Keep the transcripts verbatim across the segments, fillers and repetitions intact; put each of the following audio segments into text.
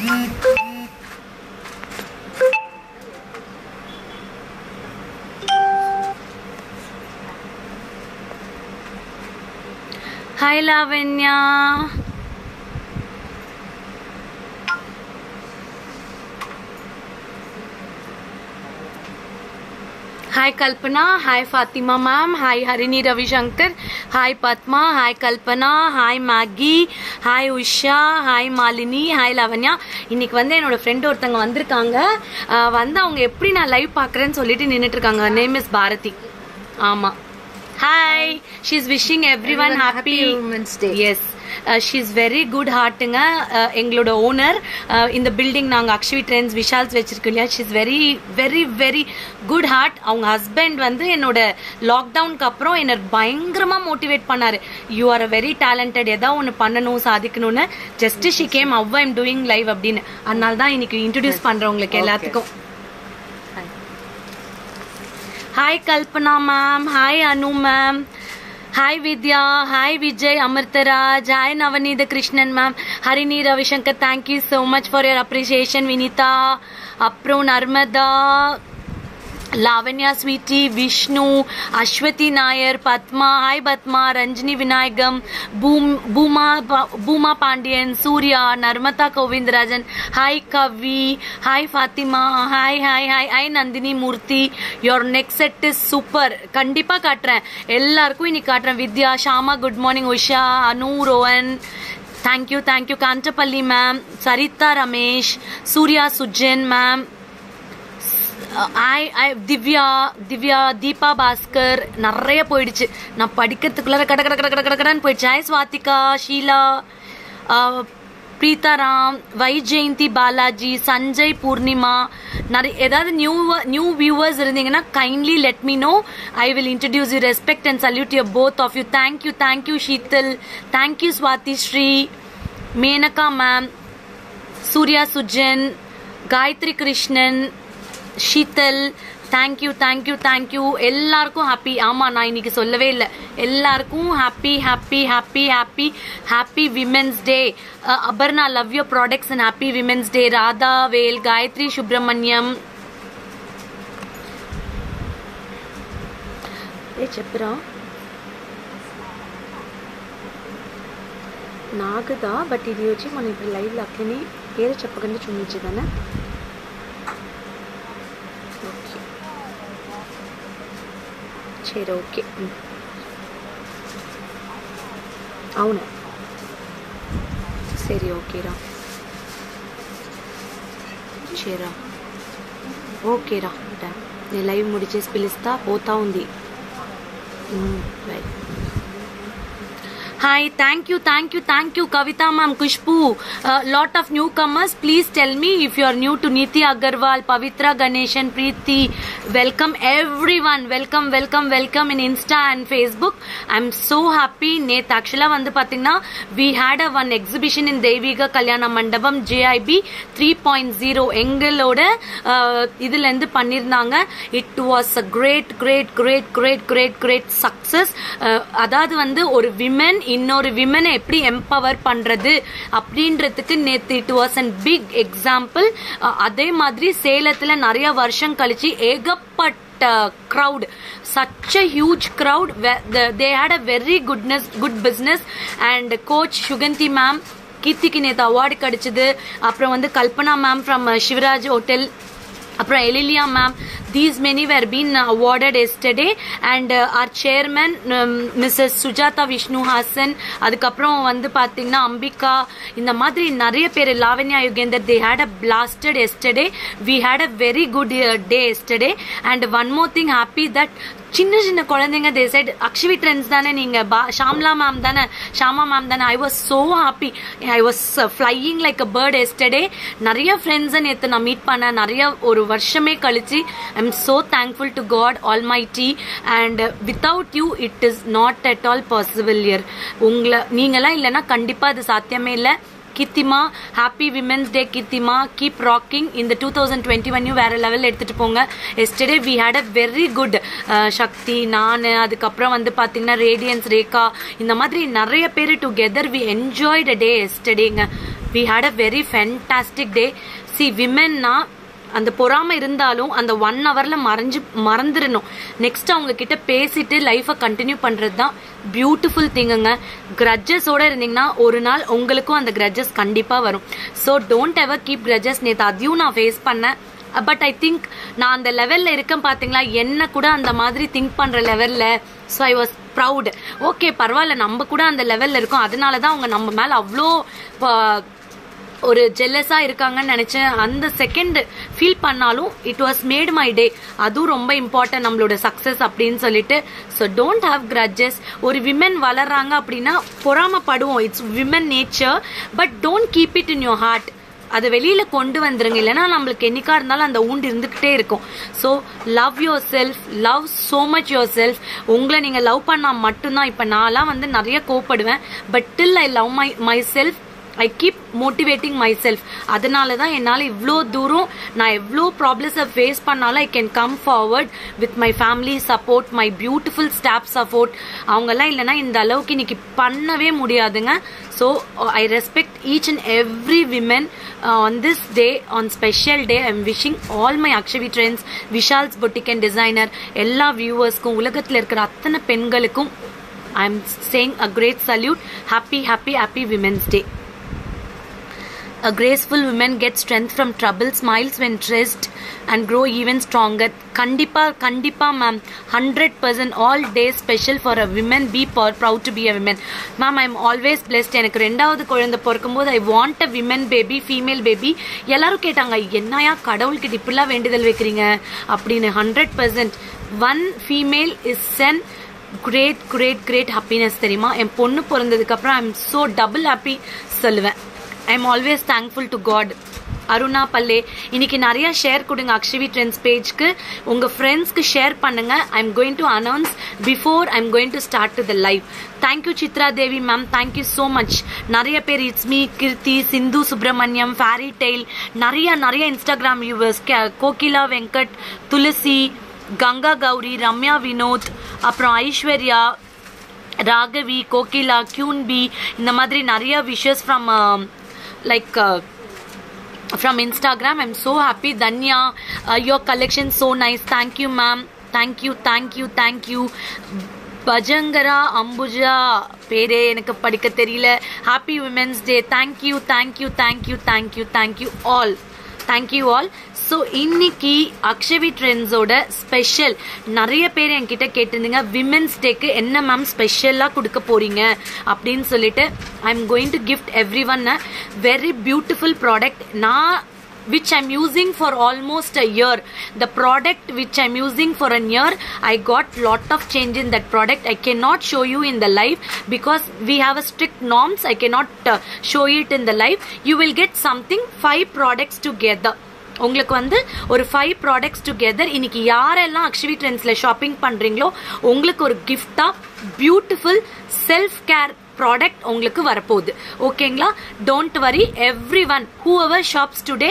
Hi Lavanya. Hi Kalpana, hi Fatima ma'am, hi Harini Ravi Shankar, hi Padma, hi Kalpana, hi Maggie, hi Usha, hi Malini, hi Lavanya. இன்னைக்கு வந்து என்னோட friend ஒருத்தங்க வந்திருக்காங்க. வந்து அவங்க எப்படி நான் லைவ் பார்க்கறேன்னு சொல்லிட்டு நின்னுட்டு இருக்காங்க. Name is Bharathi. ஆமா. Hi, she's wishing everyone, everyone happy, happy Women's Day. Yes. Uh, she's very good heartங்க. எங்களோட ஓனர் இந்த பில்டிங் நாங்க அக்ஷவி ட்ரெண்ட்ஸ் விஷால்ஸ் வச்சிருக்கோம் இல்லையா. She's very very very good heart. அவங்க ஹஸ்பண்ட் வந்து என்னோட லாக்டவுனுக்கு அப்புறம் என்ன பயங்கரமா மோட்டிவேட் பண்ணாரு. You are a very talented, ஏதாவது ஒன்று பண்ணணும் சாதிக்கணும்னு. Just she came how I am doing live அப்படின்னு. அதனால தான் இன்னைக்கு இன்ட்ரோடியூஸ் பண்றேன் உங்களுக்கு எல்லாத்துக்கும். Hi Kalpana ma'am, hi Anu ma'am, hi Vidya, hi Vijay Amartaraj, hi Navanida Krishnan ma'am, Harini Ravi Shankar, thank you so much for your appreciation. Vinita, Apro Narmada, Lavanya Sweetie, Vishnu, Ashwati Nair, Padma, hi Padma, Ranjini Vinayagam, Boom, Booma, Booma Pandian, Surya, Narmata Govindarajan, hi Kavi, hi Fatima, hi, hi, hi, hi Nandini Murthy, your next set is super. Kandipa katren, ellarku ini katren. Vidya, Shama, good morning, Usha, Anu, Rohan, thank you, thank you, Kantapalli ma'am, Sarita Ramesh, Surya Sujan ma'am, I, I, Divya, Divya, Deepa Bhaskar, நிறைய போயிடுச்சு. நான் படிக்கிறதுக்குள்ள கட கட கட கட கட கடன்னு போயிடுச்சு. ஹாய் ஸ்வாதிகா, ஷீலா, பிரீதாராம், வை ஜெயந்தி பாலாஜி, சஞ்சய் பூர்ணிமா, நிறைய ஏதாவது நியூ நியூ வியூவர்ஸ் இருந்தீங்கன்னா kindly let me know. I will introduce you. Respect and salute you both of you. Thank you thank you Sheetal, thank you Swathi Sri, Menaka ma'am, Surya Sujan, Gayathri Krishnan, Sheetal, thank you thank you thank you. எல்லாருக்கும் ஹாப்பி. ஆமா, நான் இன்னைக்கு சொல்லவே இல்லை. எல்லாருக்கும் happy happy happy happy happy women's day. Aparna, love your products and happy women's day. Radha Vel, Gayathri Subramaniam. ఏ చెప్పరా నాకుదా. బట్ ఇది వచ్చి మనం ఇప్పుడు లైవ్లో అట్లనే పేరు చెప్పకుండా చూపించేదానా. சரி, ஓகே. అవునా, சரி, ஓகேரா, சரிరా, ఓకేరా. నేను లైవ్ ముడిచేసి పిలుస్తా, పోతా ఉంది. Right. Hi, thank you, thank you, thank you, Kavita ma'am, Kushbu. Uh, lot of newcomers. Please tell me if you are new to Niti Agarwal, Pavitra Ganeshan, Preeti. Welcome everyone. Welcome, welcome, welcome in Insta and Facebook. I'm so happy. Neth actually vandu pathina we had a one exhibition in Deviga Kalyana Mandapam J I B three point oh engaloda idhula endu panniranga. It was a great great great great great great success. adhaadu vandu oru women இன்னொரு விமனை எப்படி empower பண்றது அப்படின்றதுக்கு நேத்து it was an big example. அதே மாதிரி சேலத்துல நிறைய வருஷம் கழிச்சு ஏகப்பட்ட crowd, such a huge crowd. They had a very goodness good business. And coach Shuganti ma'am, கீர்த்திக்கு நேத்து அவார்டு கிடைச்சது. அப்புறம் வந்து Kalpana ma'am from Sivaraj hotel, அப்புறம் எலிலியா ma'am. These many were been awarded yesterday. And uh, our chairman um, Missus Sujata Vishnu Hassan, அதுக்கப்புறம் வந்து பாத்தீங்கன்னா அம்பிகா, இந்த மாதிரி நிறைய பேர், Lavanya Yugendhar, they had a blasted yesterday. We had a very good uh, day yesterday. And one more thing, happy that சின்ன சின்ன குழந்தைங்க they said அக்ஷவி ட்ரெண்ட்ஸ் தானே நீங்க, ஷாம்லா மேம் தானே, ஷாமா மேம் தானே. I was so happy. I was uh, flying like a bird yesterday. நிறைய friends நேத்து நான் மீட் பண்ண, நிறைய ஒரு வருஷமே கழிச்சு. I'm so thankful to God Almighty. And uh, without you it is not at all possible here. உங்களை நீங்களாம் இல்லைன்னா கண்டிப்பா அது சாத்தியமே இல்லை. Kithima, happy Women's Day Kithima. Keep rocking. In the twenty twenty-one you வேற லெவல் எடுத்துட்டு போங்க. Yesterday we had a very good uh, சக்தி, நான், அதுக்கப்புறம் வந்து பாத்தீங்கன்னா ரேடியன்ஸ், ரேகா, இந்த மாதிரி நிறைய பேர் together we enjoyed a day yesterdayங்க. we had a very fantastic day. See, women na அந்த பொறாம இருந்தாலும் அந்த ஒன் ஹவர்ல மறைஞ்சு மறந்துடணும். நெக்ஸ்ட் அவங்க கிட்ட பேசிட்டு லைஃபை கண்டினியூ பண்றது தான் பியூட்டிஃபுல் திங்குங்க. கிரட்ஜஸோட இருந்தீங்கன்னா ஒரு நாள் உங்களுக்கும் அந்த கிரட்ஜஸ் கண்டிப்பா வரும். So don't ever keep grudges. நேற்று அதையும் நான் ஃபேஸ் பண்ணேன். பட் ஐ திங்க் நான் அந்த லெவல்ல இருக்கேன் பாத்தீங்களா, என்ன கூட அந்த மாதிரி திங்க் பண்ற லெவல்ல. So I was proud. Okay பரவாயில்ல, நம்ம கூட அந்த லெவல்ல இருக்கோம், அதனாலதான் அவங்க நம்ம மேல அவ்வளோ ஒரு ஜெல்லஸா இருக்காங்கன்னு நினைச்சேன். அந்த செகண்ட் ஃபீல் பண்ணாலும் it was made my day. அதுவும் ரொம்ப இம்பார்ட்டன்ட் நம்மளோட சக்சஸ் அப்படின்னு சொல்லிட்டு. So don't have grudges. ஒரு விமன் வளர்றாங்க அப்படின்னா பொறாமப்படுவோம், it's women nature. But don't keep it in your heart. அதை வெளியில கொண்டு வந்துருங்க, இல்லைன்னா நம்மளுக்கு என்னைக்கா இருந்தாலும் அந்த ஊண்டு இருந்துகிட்டே இருக்கும். So love your self, love so much your self. உங்களை நீங்க லவ் பண்ணா மட்டும்தான். இப்ப நான்லாம் வந்து நிறைய கோவப்படுவேன், but till I love my my self, I keep motivating my self. அதனால தான் என்னால் இவ்வளோ தூரம் நான் எவ்வளோ ப்ராப்ளம்ஸை ஃபேஸ் பண்ணாலும் I can come forward with my family support, my beautiful staff support. அவங்கெல்லாம் இல்லைன்னா இந்த அளவுக்கு இன்னைக்கு பண்ணவே முடியாதுங்க. So I respect each and every women on this day, on special day. I am wishing all my Akshavi Trends, Vishal's boutique and designer எல்லா வியூவர்ஸ்க்கும், உலகத்தில் இருக்கிற அத்தனை பெண்களுக்கும் I am saying a great salute. Happy happy happy women's day. A graceful woman gets strength from trouble, smiles when stressed and grow even stronger. Kandipa, Kandipa ma'am, one hundred percent all days special for a woman. Be proud to be a woman. Ma'am, I am always blessed. எனக்கு ரெண்டாவது குழந்தை பிறக்கும்போது I want a women baby, female baby. எல்லாரும் கேட்டாங்க, என்னையா கடவுள்கிட்ட இப்படிலாம் வேண்டுதல் வைக்கிறீங்க அப்படின்னு. Hundred percent one female is an great great great happiness தெரியுமா. என் பொண்ணு பிறந்ததுக்கு அப்புறம் I am so double happy சொல்லுவேன். I am always thankful to God. Aruna பல்லே, இன்னைக்கு நிறைய ஷேர் கொடுங்க அக்ஷவி ட்ரெண்ட்ஸ் பேஜ்க்கு, உங்க ஃப்ரெண்ட்ஸ்க்கு ஷேர் பண்ணுங்க. I am going to announce before I am going to start to the live. Thank you Chitra Devi ma'am, thank you so much. நிறைய பேர் it's me, Keerthi, Sindhu Subramaniam, fairy tale, நிறைய நிறைய இன்ஸ்டாகிராம் வியூவர்ஸ், கோகிலா வெங்கட், துளசி, கங்கா கௌரி, ரம்யா வினோத், அப்புறம் ஐஸ்வர்யா, ராகவி, கோகிலா, கியூன்பி, இந்த மாதிரி நிறைய wishes from like uh, from Instagram. I'm so happy. Danya, uh, your collection so nice. Thank you ma'am, thank you thank you thank you. Bajangara Ambuja பேரே எனக்கு படிக்க தெரியல. Happy Women's Day. Thank you thank you thank you thank you thank you all, thank you all. So இன்னைக்கு Akshavi ட்ரெண்ட்ஸோட special நிறைய பேர் என்கிட்ட கேட்டிருந்தீங்க, women's டேக்கு என்ன மேம் ஸ்பெஷலாக கொடுக்க போறீங்க அப்படின்னு சொல்லிட்டு. I am going to gift every one a very beautiful product. நான் which I'm using for almost a year. The product which I'm using for a year, I got lot of change in that product. I cannot show you in the live because we have a strict norms. I cannot uh, show it in the live. You will get something five products together. உங்களுக்கு வந்து ஒரு five products together. இன்னைக்கு யாரெல்லாம் Akshavi ட்ரெண்ட்ஸ்ல shopping பண்றீங்களோ உங்களுக்கு ஒரு கிஃப்டா beautiful self care product உங்களுக்கு வரப்போகுது. ஓகேங்களா? Don't worry, every one whoever shops today,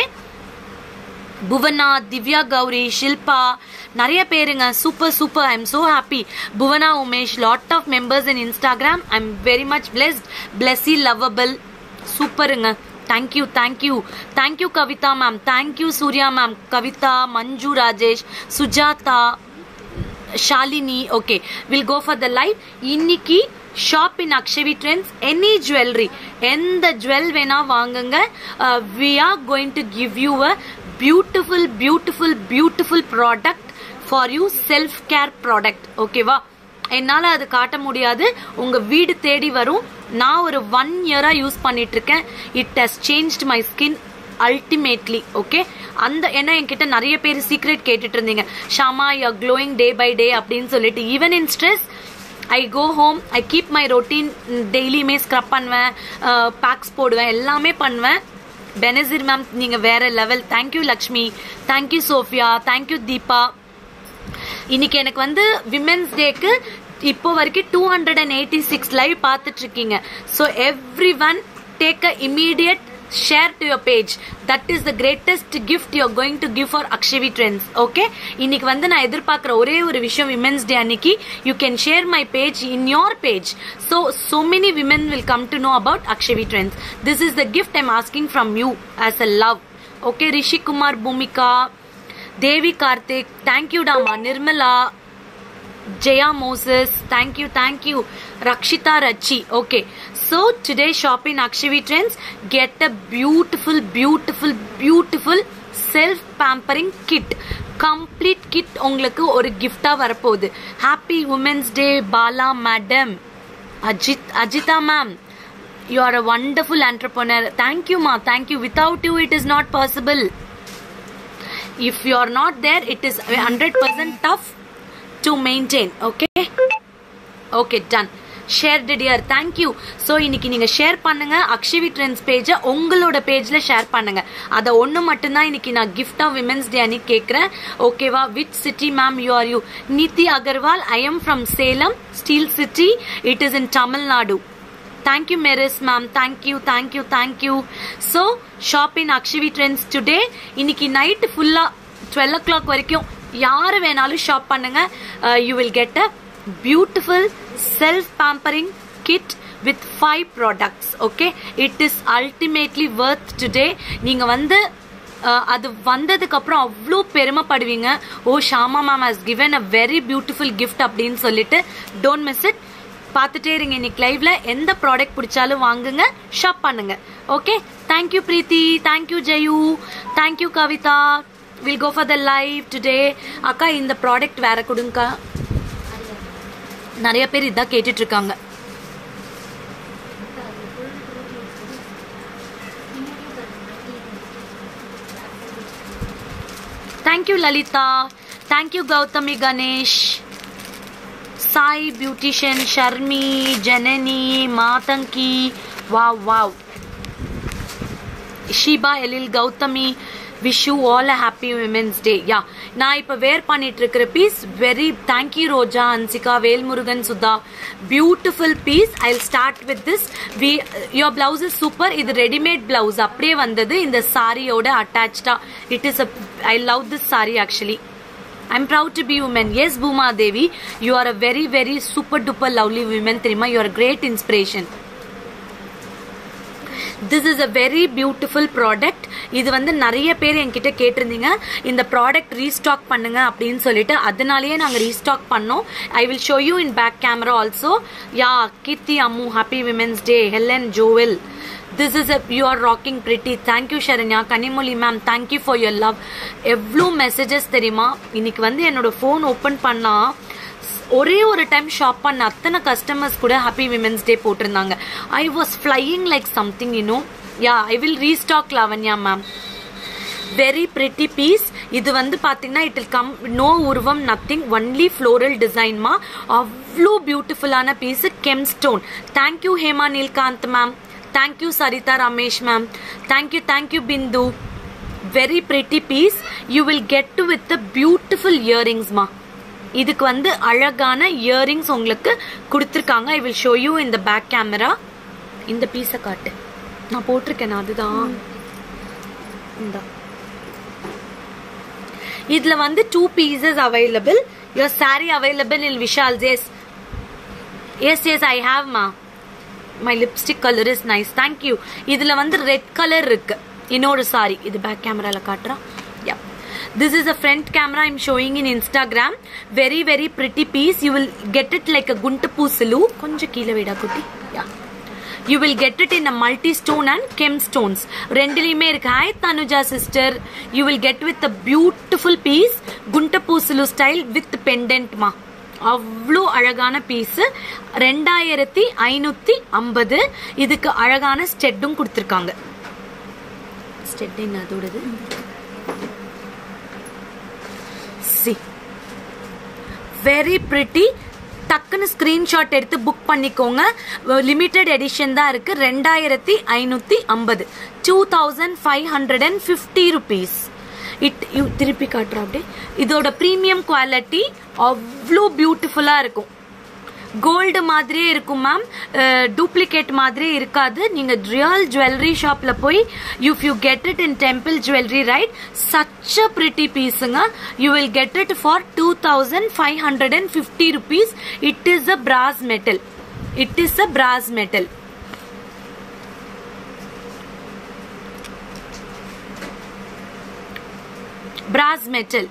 Bhuvana, Divya Gowri, Shilpa, நிறைய பேருங்க. Super super. I am so happy. Bhuvana Umesh, lot of members in Instagram. I am very much blessed. Blessy, lovable, சூப்பருங்க. Thank you, thank you, thank you Kavita ma'am, thank you Surya ma'am, Kavita, Manju, Rajesh, Sujata, Shalini. Okay, we'll go for the live. Inniki shop in Akshavi Trends, any jewelry, எந்த jewel வேணா வாங்குங்க. uh, we are going to give you a beautiful beautiful beautiful product for you, self care product. ஓகேவா? என்னால அது காட்ட முடியாது, உங்க வீடு தேடி வரும். நான் ஒரு ஒன் இயரா யூஸ் பண்ணிட்டு இருக்கேன். It has changed my skin ultimately. Okay, அந்த என்ன என்கிட்ட நிறைய பேர் சீக்ரெட் கேட்டுட்டு இருந்தீங்க, Shama you are glowing day by day அப்படின்னு சொல்லிட்டு. Even in stress I go home, I keep my routine. டெய்லியுமே ஸ்க்ரப் பண்ணுவேன், பேக்ஸ் போடுவேன், எல்லாமே பண்ணுவேன். பெனசிர் மேம் நீங்க வேற level. Thank you Lakshmi, thank you Sophia, thank you Deepa. இன்னைக்கு எனக்கு வந்து விமென்ஸ் டேக்கு இப்போ வரைக்கும் two hundred and eighty six live பார்த்துட்டு இருக்கீங்க. So every one take a immediate share to your page. That is the greatest gift you are going to give for Akshavi Trends. Okay, இன்னைக்கு வந்து நான் எதிர்பார்க்கிற ஒரே ஒரு விஷயம் Women's Day அன்னைக்கு you can share my page in your page, so so many women will come to know about Akshavi Trends. This is the gift I'm asking from you as a love. Okay, Rishi Kumar, Bhumika, Devi Karthik, thank you Dama, Nirmala, Jaya Moses, thank you, thank you, Rakshita Rachi. Okay, so today shop in Akshavi Trends, get a beautiful, beautiful, beautiful self pampering kit. Complete kit உங்களுக்கு ஒரு gift ஆ வரப்போகுது. Happy Women's Day, Bala Madam, Ajit, Ajita Ma'am. You are a wonderful entrepreneur. Thank you, Ma. Thank you. Without you, it is not possible. If you are not there, it is one hundred percent tough to maintain. Okay, okay, done. Shared dear, thank you. So இன்னைக்கு நீங்க share பண்ணுங்க Akshavi Trends page உங்களோட பேஜ்ல share பண்ணுங்க. அத ஒண்ணு மட்டும் தான் இன்னைக்கு நான் gift of Women's Day அன்னைக்கு கேக்குறேன். ஓகேவா? Which city ma'am you are you? Niti Agarwal. I am from Salem, Steel City. It is in Tamil Nadu. Thank you Meris ma'am. Thank you, thank you, thank you. So shop in Akshavi Trends today. இன்னைக்கு night ஃபுல்லா twelve o'clock வரைக்கும் யாரு வேணாலும் shop பண்ணுங்க. You will get a beautiful self pampering kit with five products. Okay, it is ultimately worth today. நீங்க வந்து அது வந்ததுக்கு அப்புறம் அவ்வளோ பெருமைப்படுவீங்க. ஓ, Shama ma'am has given a very beautiful gift அப்படின்னு சொல்லிட்டு don't miss it. பார்த்துட்டே இருங்க இன்னைக்கு லைவ்ல. எந்த ப்ராடக்ட் பிடிச்சாலும் வாங்குங்க, ஷாப் பண்ணுங்க. Okay, thank you Preethi, thank you Jayu, thank you Kavitha. Will go for the live today. அக்கா இந்த ப்ராடக்ட் வேற கொடுங்கக்கா. நிறைய பேர் இதான் கேட்டுட்டு இருக்காங்க. Thank you Lalitha, thank you Gowthami Ganesh, Sai beautician, Sharmi, Janani, Mathangi, wow wow, Sheeba Elil, Gowthami. Wish you all a happy Women's Day. Yeah, நான் இப்ப வேர் பண்ணிட்டு இருக்கிற piece very thank you Roja, Anshika, Velmurugan, Sudha. Beautiful piece. I'll start with this. We your blouse is super. இது ரெடிமேட் பிளவுஸ் அப்படியே வந்தது இந்த சாரியோட அட்டாச்டா. It is a I love this saree actually. I'm proud to be woman. Yes, Bhuma Devi, you are a very very super duper lovely woman. Therima, you are a great inspiration. This is a very beautiful product. இது வந்து நிறைய பேர் என்கிட்ட கேட்டிருந்தீங்க இந்த product restock பண்ணுங்க அப்படின்னு சொல்லிட்டு, அதனாலேயே நாங்க ரீஸ்டாக் பண்ணோம். I will show you in back camera also. Yeah, Keerthi Ammu, happy women's day. Helen Joel, this is a you are rocking pretty. thank you Sharanya. Kanimoli ma'am, thank you for your love. எவ்வளோ messages தெரியுமா? இன்னைக்கு வந்து என்னோட phone open பண்ணா ஒரே ஒரு time shop பண்ண அத்தனை கஸ்டமர்ஸ் கூட ஹாப்பி விமென்ஸ் டே போட்டிருந்தாங்க. I was flying like something you know. Yeah, I will restock Lavanya ma'am. Very pretty piece. இது வந்து பாத்தீங்கன்னா இட் வில் கம் நோ உருவம், நத்திங், ஒன்லி ஃப்ளோரல் டிசைன்மா. அவ்வளோ பியூட்டிஃபுல்லான piece. Gem stone. Thank you Hema Neelkanth ma'am. Thank you Saritha Ramesh ma'am. Thank you thank you Bindu. Very pretty piece. You will get to with beautiful இயரிங்ஸ்மா. இதுக்கு வந்து அழகான இயரிங்ஸ் உங்களுக்கு கொடுத்துருக்காங்க. ஐ வில் ஷோ யூ இந்த பேக் கேமரா. இந்த பீஸை காட்டு, நான் போட்டிருக்கேன் அதுதான். இந்த இதுல வந்து two pieces available. Your sari available in Vishal. Yes yes yes I have மா. My lipstick colour is nice. Thank you. இதுல வந்து ரெட் கலர் இருக்கு. இன்னொரு சாரி இது பேக் கேமரால காட்டுறேன். யா, this is a front camera I'm showing in Instagram. Very very pretty piece. You will get it like a gunta poosulu. Konja keela vida kutti. Yeah, you will get it in a multi stone and chem stones. Rendilime irukku. Hi Tanuja sister, you will get with a beautiful piece gunta poosulu style with pendant ma. அவ்வளோ அழகான piece. ரெண்டாயிரத்தி ஐநூத்தி ஐம்பது. இதுக்கு அழகான ஸ்டெட்டும் கொடுத்துருக்காங்க. Stud என்ன அதோடது? See, very pretty. டக்குன்னு ஸ்கிரீன்ஷாட் எடுத்து புக் பண்ணிக்கோங்க. லிமிடெட் எடிஷன் தான் இருக்கு. ரெண்டாயிரத்தி ஐநூத்தி ஐம்பது. Two thousand five hundred and fifty rupees. It திருப்பி காட்டுறோம் அப்படியே. இதோட ப்ரீமியம் குவாலிட்டி அவ்வளோ பியூட்டிஃபுல்லா இருக்கும். கோல்டு மாதிரியே இருக்கும் மேம், டூப்ளிகேட் மாதிரியே இருக்காது. நீங்க ரியல் ஜுவல்லரி ஷாப்ல போய் if you get it in temple jewellery right, such a pretty பீஸுங்க. You will get it for two thousand five hundred and fifty rupees. It is a brass metal. It is a brass metal. Brass metal.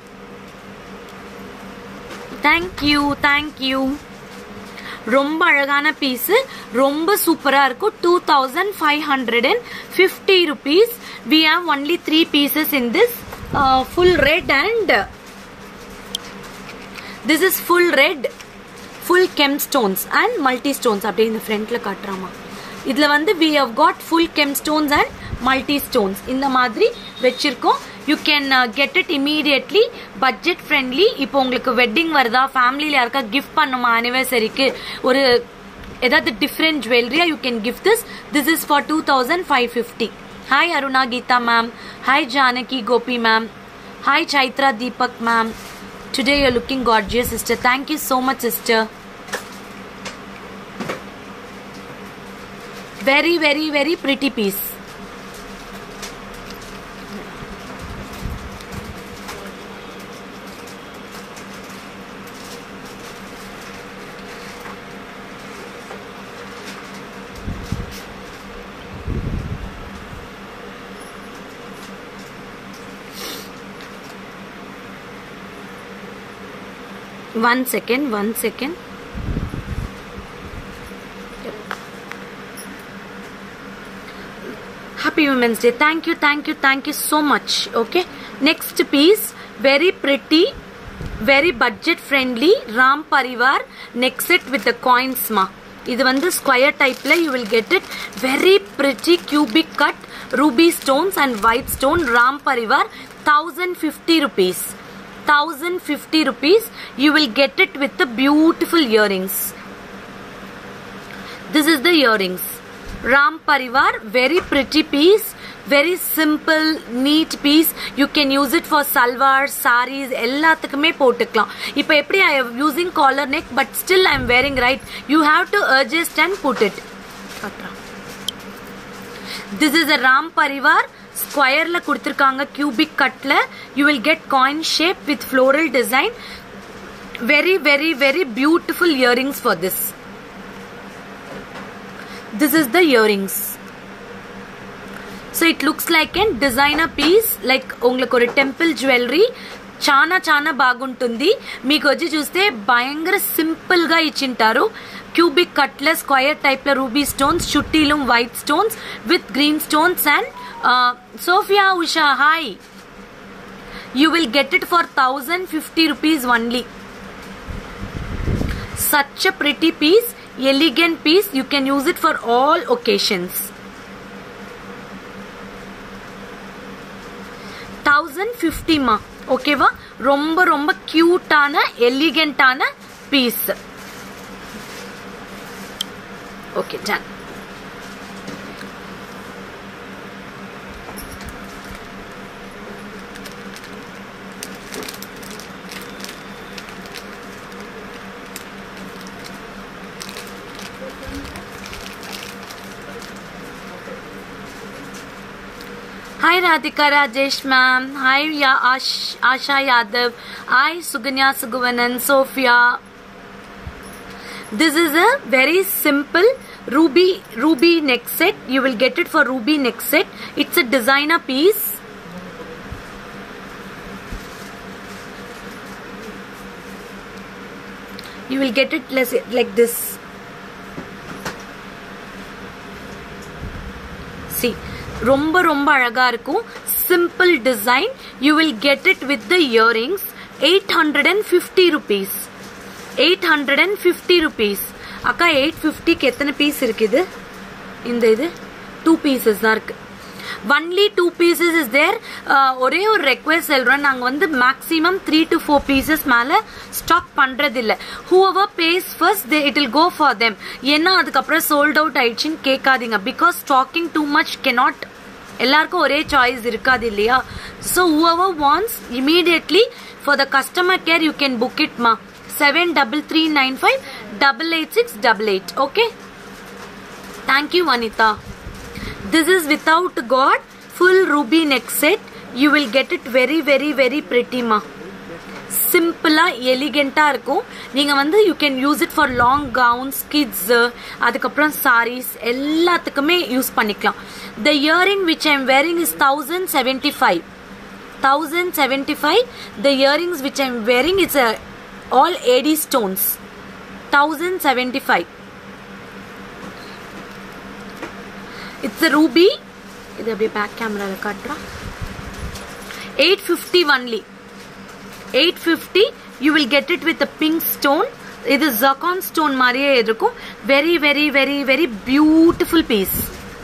Thank you thank you. ரொம்ப அழகான piece, ரொம்ப சூப்பரா இருக்கும். Two thousand five hundred and fifty rupees. We have only three pieces in this. Full red and this is full red, full gem stones and multi stones. அப்படியே இந்த ஃப்ரண்ட்ல காட்டுறாமா. இதுல வந்து we have got full gem stones and multi stones. இந்த மாதிரி வச்சிருக்கோம். You can get it immediately, budget friendly. இப்போ உங்களுக்கு வெட்டிங் வருதா, ஃபேமிலியில யாருக்கா கிஃப்ட் பண்ணுமா, அனிவர்சரிக்கு ஒரு ஏதாவது டிஃப்ரெண்ட் ஜுவல்லரியா, you can gift this. This is for two thousand five fifty. Hi Aruna Geetha ma'am. Hi Janaki Gopi ma'am. Hi Chaitra Deepak ma'am. Today you are looking gorgeous sister. Thank you so much sister. very very very pretty piece. One second, one second. Happy Women's Day. Thank you, thank you, thank you so much. Okay. Next piece, very pretty, very budget friendly, Ram Parivar neck set with the coins ma. இது வந்து square type la, you will get it. Very pretty cubic cut, ruby stones and white stone, Ram Parivar, one thousand fifty rupees. one thousand fifty rupees. You will get it with the beautiful earrings. This is the earrings. Ram Parivar, very pretty piece, very simple, neat piece. You can use it for salwar, sarees, எல்லாத்துக்குமே போட்டுக்கலாம். இப்போ எப்படி I am using collar neck but still I am wearing, right? You have to adjust and put it. This is a Ram Parivar. Square la kuduthirukanga, cubic cut la. You will get coin shape with floral design. Very very very beautiful earrings for this. This is the earrings. So it looks like a designer piece, like ungalku or temple jewelry. Chana chana baguntundi. Meeku vachi chuste bayangara simple ga ichintaru. Cubic cut la, square type la, ruby stones, chuttilum white stones with green stones and uh, Sophia Usha, hi. You will get it for one thousand fifty rupees only. Such a pretty piece, elegant piece. You can use it for all occasions. one thousand fifty ma. Okay va? Romba romba cute ana, elegant ana piece. Okay, done. Hi Radhika Rajesh ma'am. Hi ya Ash, Asha Yadav. Hi Suganya Suguvanan, Sophia. This is a very simple ruby ruby neck set. You will get it for ruby neck set. It's a designer piece. You will get it like this. See. ரொம்ப ரொம்ப அழகா இருக்கும். Simple design. You will get it with the earrings. eight hundred fifty rupees. eight hundred fifty rupees. அக்கா eight fifty க்கு எத்தனை piece இருக்குது? இந்த இது two pieces தான் இருக்கு. Only two pieces is there. ஒரே ஒரு request சொல்றேன், நாங்க வந்து maximum three to four pieces மேல ஸ்டாக் பண்றது இல்ல. Whoever pays first they, it will go for them. ஏன்னா அதுக்கு அப்புறம் sold out ஆயிடுச்சுன்னு கேட்காதீங்க. Because stocking too much cannot, எல்லாருக்கும் ஒரே சாய்ஸ் இருக்காது இல்லையா? So whoever wants immediately for the customer care you can book it ma. seven three three nine five eight eight six eight eight. Okay, thank you Vanita. This is without God, full ruby neck set. You will get it very very very pretty ma. சிம்பிளா எலிகெண்டா இருக்கும். நீங்க வந்து you can use it for long gowns, kids, அதுக்கப்புறம் sarees எல்லாத்துக்குமே use பண்ணிக்கலாம். The earring which I am wearing is one thousand seventy-five. one thousand seventy-five. The earrings which I am wearing is a all A D stones. one thousand seventy-five. It's a ruby. இது அப்படியே back கேமரால காட்றா. eight fifty only. eight fifty. You will get it with a pink stone. இது zircon stone மாதிரியே இருக்கும். Very very very very beautiful piece.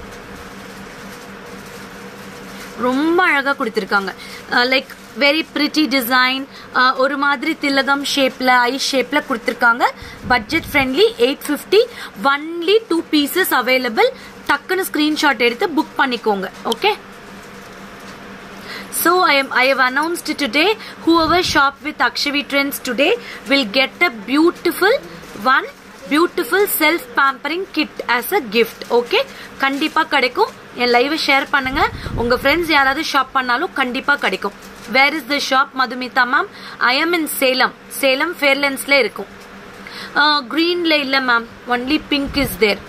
ரொம்ப அழகா கொடுத்திருக்காங்க. Like very pretty design. ஒரு மாதிரி திலகம் ஷேப்ல ஐ ஷேப்ல கொடுத்திருக்காங்க. Budget friendly. eight fifty. Only two pieces available. டக்குன்னு ஸ்கிரீன்ஷாட் எடுத்து புக் பண்ணிக்கோங்க. Okay. So I am I have announced today, whoever shop with Akshavi Trends today will get a beautiful one beautiful self pampering kit as a gift. Okay, கண்டிப்பா கிடைக்கும். என் live share பண்ணுங்க. உங்க friends யாராவது shop பண்ணாலும் கண்டிப்பா கிடைக்கும். Where is the shop Madhumita ma'am? I am in Salem. Salem Fairlandsல இருக்கும். Greenல இல்ல ma'am, only pink is there.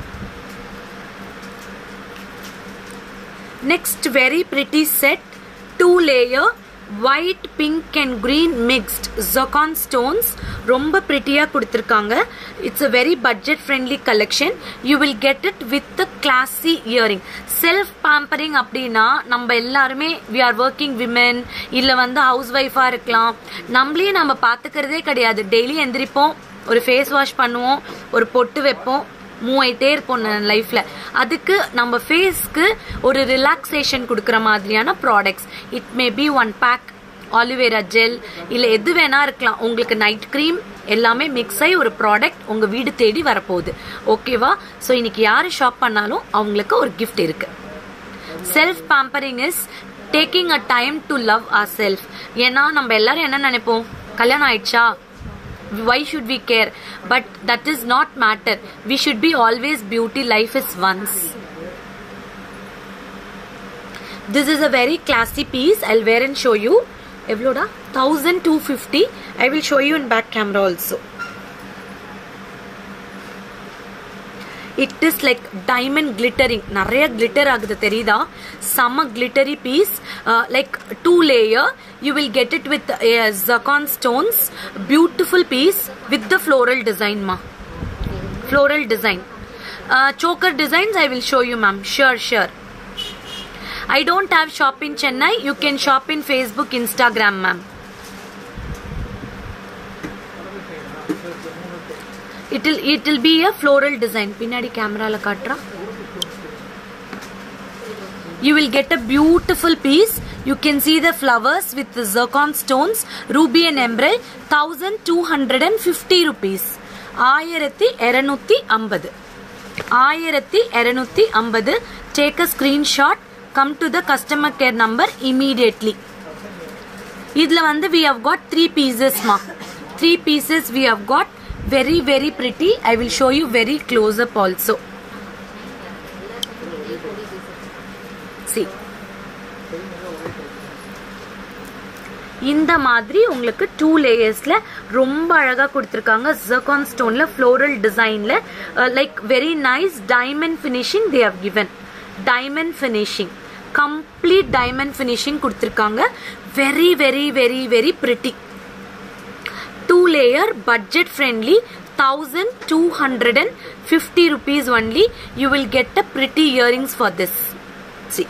Next very pretty set. Two layer white, pink and green mixed zircon stones. ரொம்ப pretty-ஆ கொடுத்திருக்காங்க. It's a very budget friendly collection. You will get it with the classy earring. Self pampering அப்படினா நம்ம எல்லாருமே we are working women இல்ல வந்து house வைஃபா இருக்கலாம். நம்மளே நம்ம பாத்துக்கிறதே கிடையாது. டெய்லி எந்திரிப்போம், ஒரு ஃபேஸ் வாஷ் பண்ணுவோம், ஒரு பொட்டு வைப்போம், மூவ் ஆயிட்டே இருப்போம் லைஃப்ல. அதுக்கு நம்ம ஃபேஸ்க்கு ஒரு ரிலாக்ஸேஷன் கொடுக்குற மாதிரியான products. It may be one pack aloe vera gel இல்ல எது வேணா இருக்கலாம். உங்களுக்கு நைட் கிரீம் எல்லாமே மிக்ஸ் ஆகி ஒரு ப்ராடக்ட் உங்க வீடு தேடி வரப்போகுது. ஓகேவா? ஸோ இன்னைக்கு யாரு ஷாப் பண்ணாலும் அவங்களுக்கு ஒரு கிஃப்ட் இருக்கு. Self pampering is taking a time to love our self. ஏன்னா நம்ம எல்லாரும் என்ன நினைப்போம், கல்யாணம் ஆயிடுச்சா, why should we care? But that is not matter. We should be always beauty. Life is once. This is a very classy piece. I'll wear and show you. Evloda one thousand two hundred fifty. I will show you in back camera also. It is like diamond glittering. நிறைய glitter ஆகுது தெரியுதா? Some glittery piece. Uh, like two layer. You will get it with uh, zircon stones. Beautiful piece with the floral design ma. Floral design. Uh, choker designs I will show you ma'am. Sure sure. I don't have shop in Chennai. You can shop in Facebook, Instagram ma'am. It will it will be a floral design. Pinadi camera la kaatra. You will get a beautiful piece. You can see the flowers with the zircon stones, ruby and emerald. one thousand two hundred fifty rupees. ஆயிரத்தி இருநூத்தி ஐம்பது. ஆயிரத்தி இருநூத்தி ஐம்பது. Take a screenshot. Come to the customer care number immediately. இதுல வந்து we have got three pieces ma. Three pieces we have got. Very very pretty. I will show you very close up also. See. இந்த மாதிரி உங்களுக்கு two லேயர்ஸ்ல ரொம்ப அழகா கொடுத்திருக்காங்க. zircon stoneல floral designல like very nice diamond finishing they have given. Diamond finishing. Complete diamond finishing கொடுத்திருக்காங்க. Very very very very pretty. Two layer budget friendly. one thousand two hundred fifty rupees only. You will get a pretty earrings for this. See.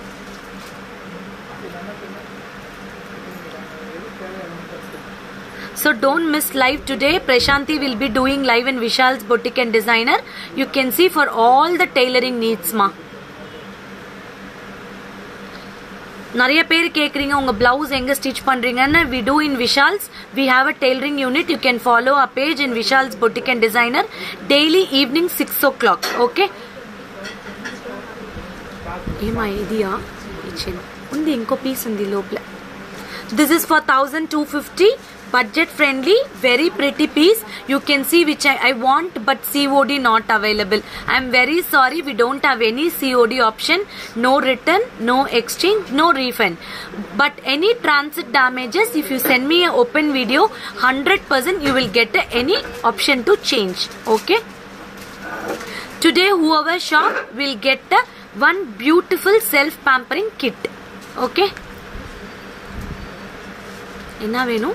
So don't miss live today. Prashanti will be doing live in Vishal's Boutique and Designer. You can see for all the tailoring needs ma. நிறைய பேர் கேக்குறீங்க உங்க blouse எங்க stitch பண்றீங்கன்னு. We do in Vishal's. We have a tailoring unit. You can follow our page in Vishal's Boutique and Designer daily evening six o'clock. Okay? ఏమా ఇదియా ఇచ్చేది ఉంది ఇంకో పీస్ ఉంది లోపల. This is for one thousand two hundred fifty. budget friendly, very pretty piece. You can see which I, I want, but C O D not available. I'm very sorry, we don't have any C O D option. No return, no exchange, no refund. But any transit damages, if you send me an open video, one hundred percent you will get any option to change. Okay, today whoever shop will get a one beautiful self pampering kit. Okay, enna venu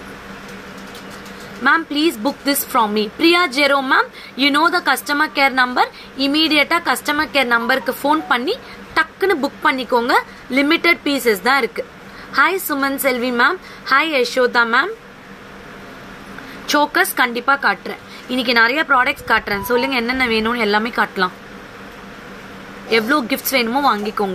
ma'am, please book this from me. Priya Jerome ma'am, you know the customer care number. Immediate customer care number ku phone panni டக்குன்னு book பண்ணிக்கோங்க. limited pieces தான் இருக்கு. Hi Suman Selvi ma'am, hi Yashoda ma'am. chokers கண்டிப்பா காட்டுறேன். இன்னைக்கு நிறைய products காட்டுறேன். சொல்லுங்க என்னென்ன வேணும்னு எல்லாமே காட்டலாம். எவ்வளோ கிஃப்ட்ஸ் வேணுமோ வாங்கிக்கோங்க.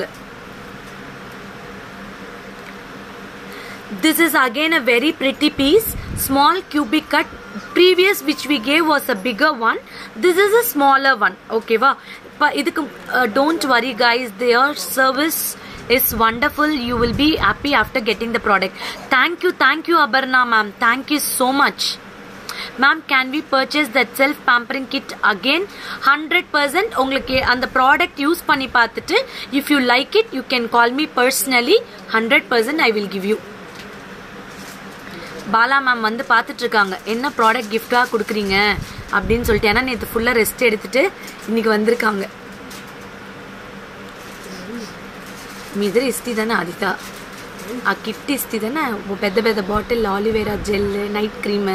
This is again a very pretty piece, small cubic cut. Previous which we gave was a bigger one. This is a smaller one. Okay va, idukku uh, don't worry guys, their service is wonderful. You will be happy after getting the product. Thank you, thank you Abarna ma'am, thank you so much. Ma'am, can we purchase that self pampering kit again? one hundred percent உங்களுக்கு அந்த product use பண்ணி பார்த்துட்டு if you like it you can call me personally. one hundred percent I will give you. Bala ma'am வந்து பார்த்துட்டு இருக்காங்க என்ன product கிஃப்டா கொடுக்குறீங்க அப்படின்னு சொல்லிட்டு. ஏன்னா நேற்று ஃபுல்லா ரெஸ்ட் எடுத்துட்டு இன்னைக்கு வந்திருக்காங்க. మీదర ఇస్తిదన ఆదిత ఆ కిట్ ఇస్తిదన పెద్ద పెద్ద bottle aloe vera gel night cream.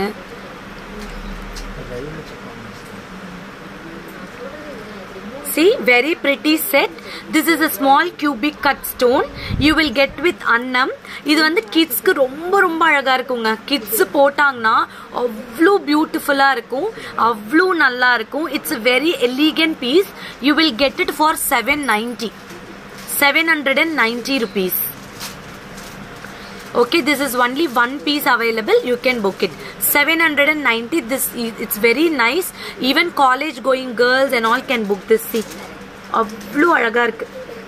See, very pretty set. This is a small cubic cut stone. You will get with annam. இது வந்து கிட்ஸ்க்கு ரொம்ப ரொம்ப அழகா இருக்குங்க. கிட்ஸ் போட்டாங்கன்னா அவ்வளோ பியூட்டிஃபுல்லா இருக்கும், அவ்வளோ நல்லா இருக்கும். It's a very elegant piece. You will get it for seven ninety. seven ninety rupees. Okay, this is only one piece available. You can book it. seven ninety. This it's very nice. Even college going girls and all can book this. See, avlo alaga irukku.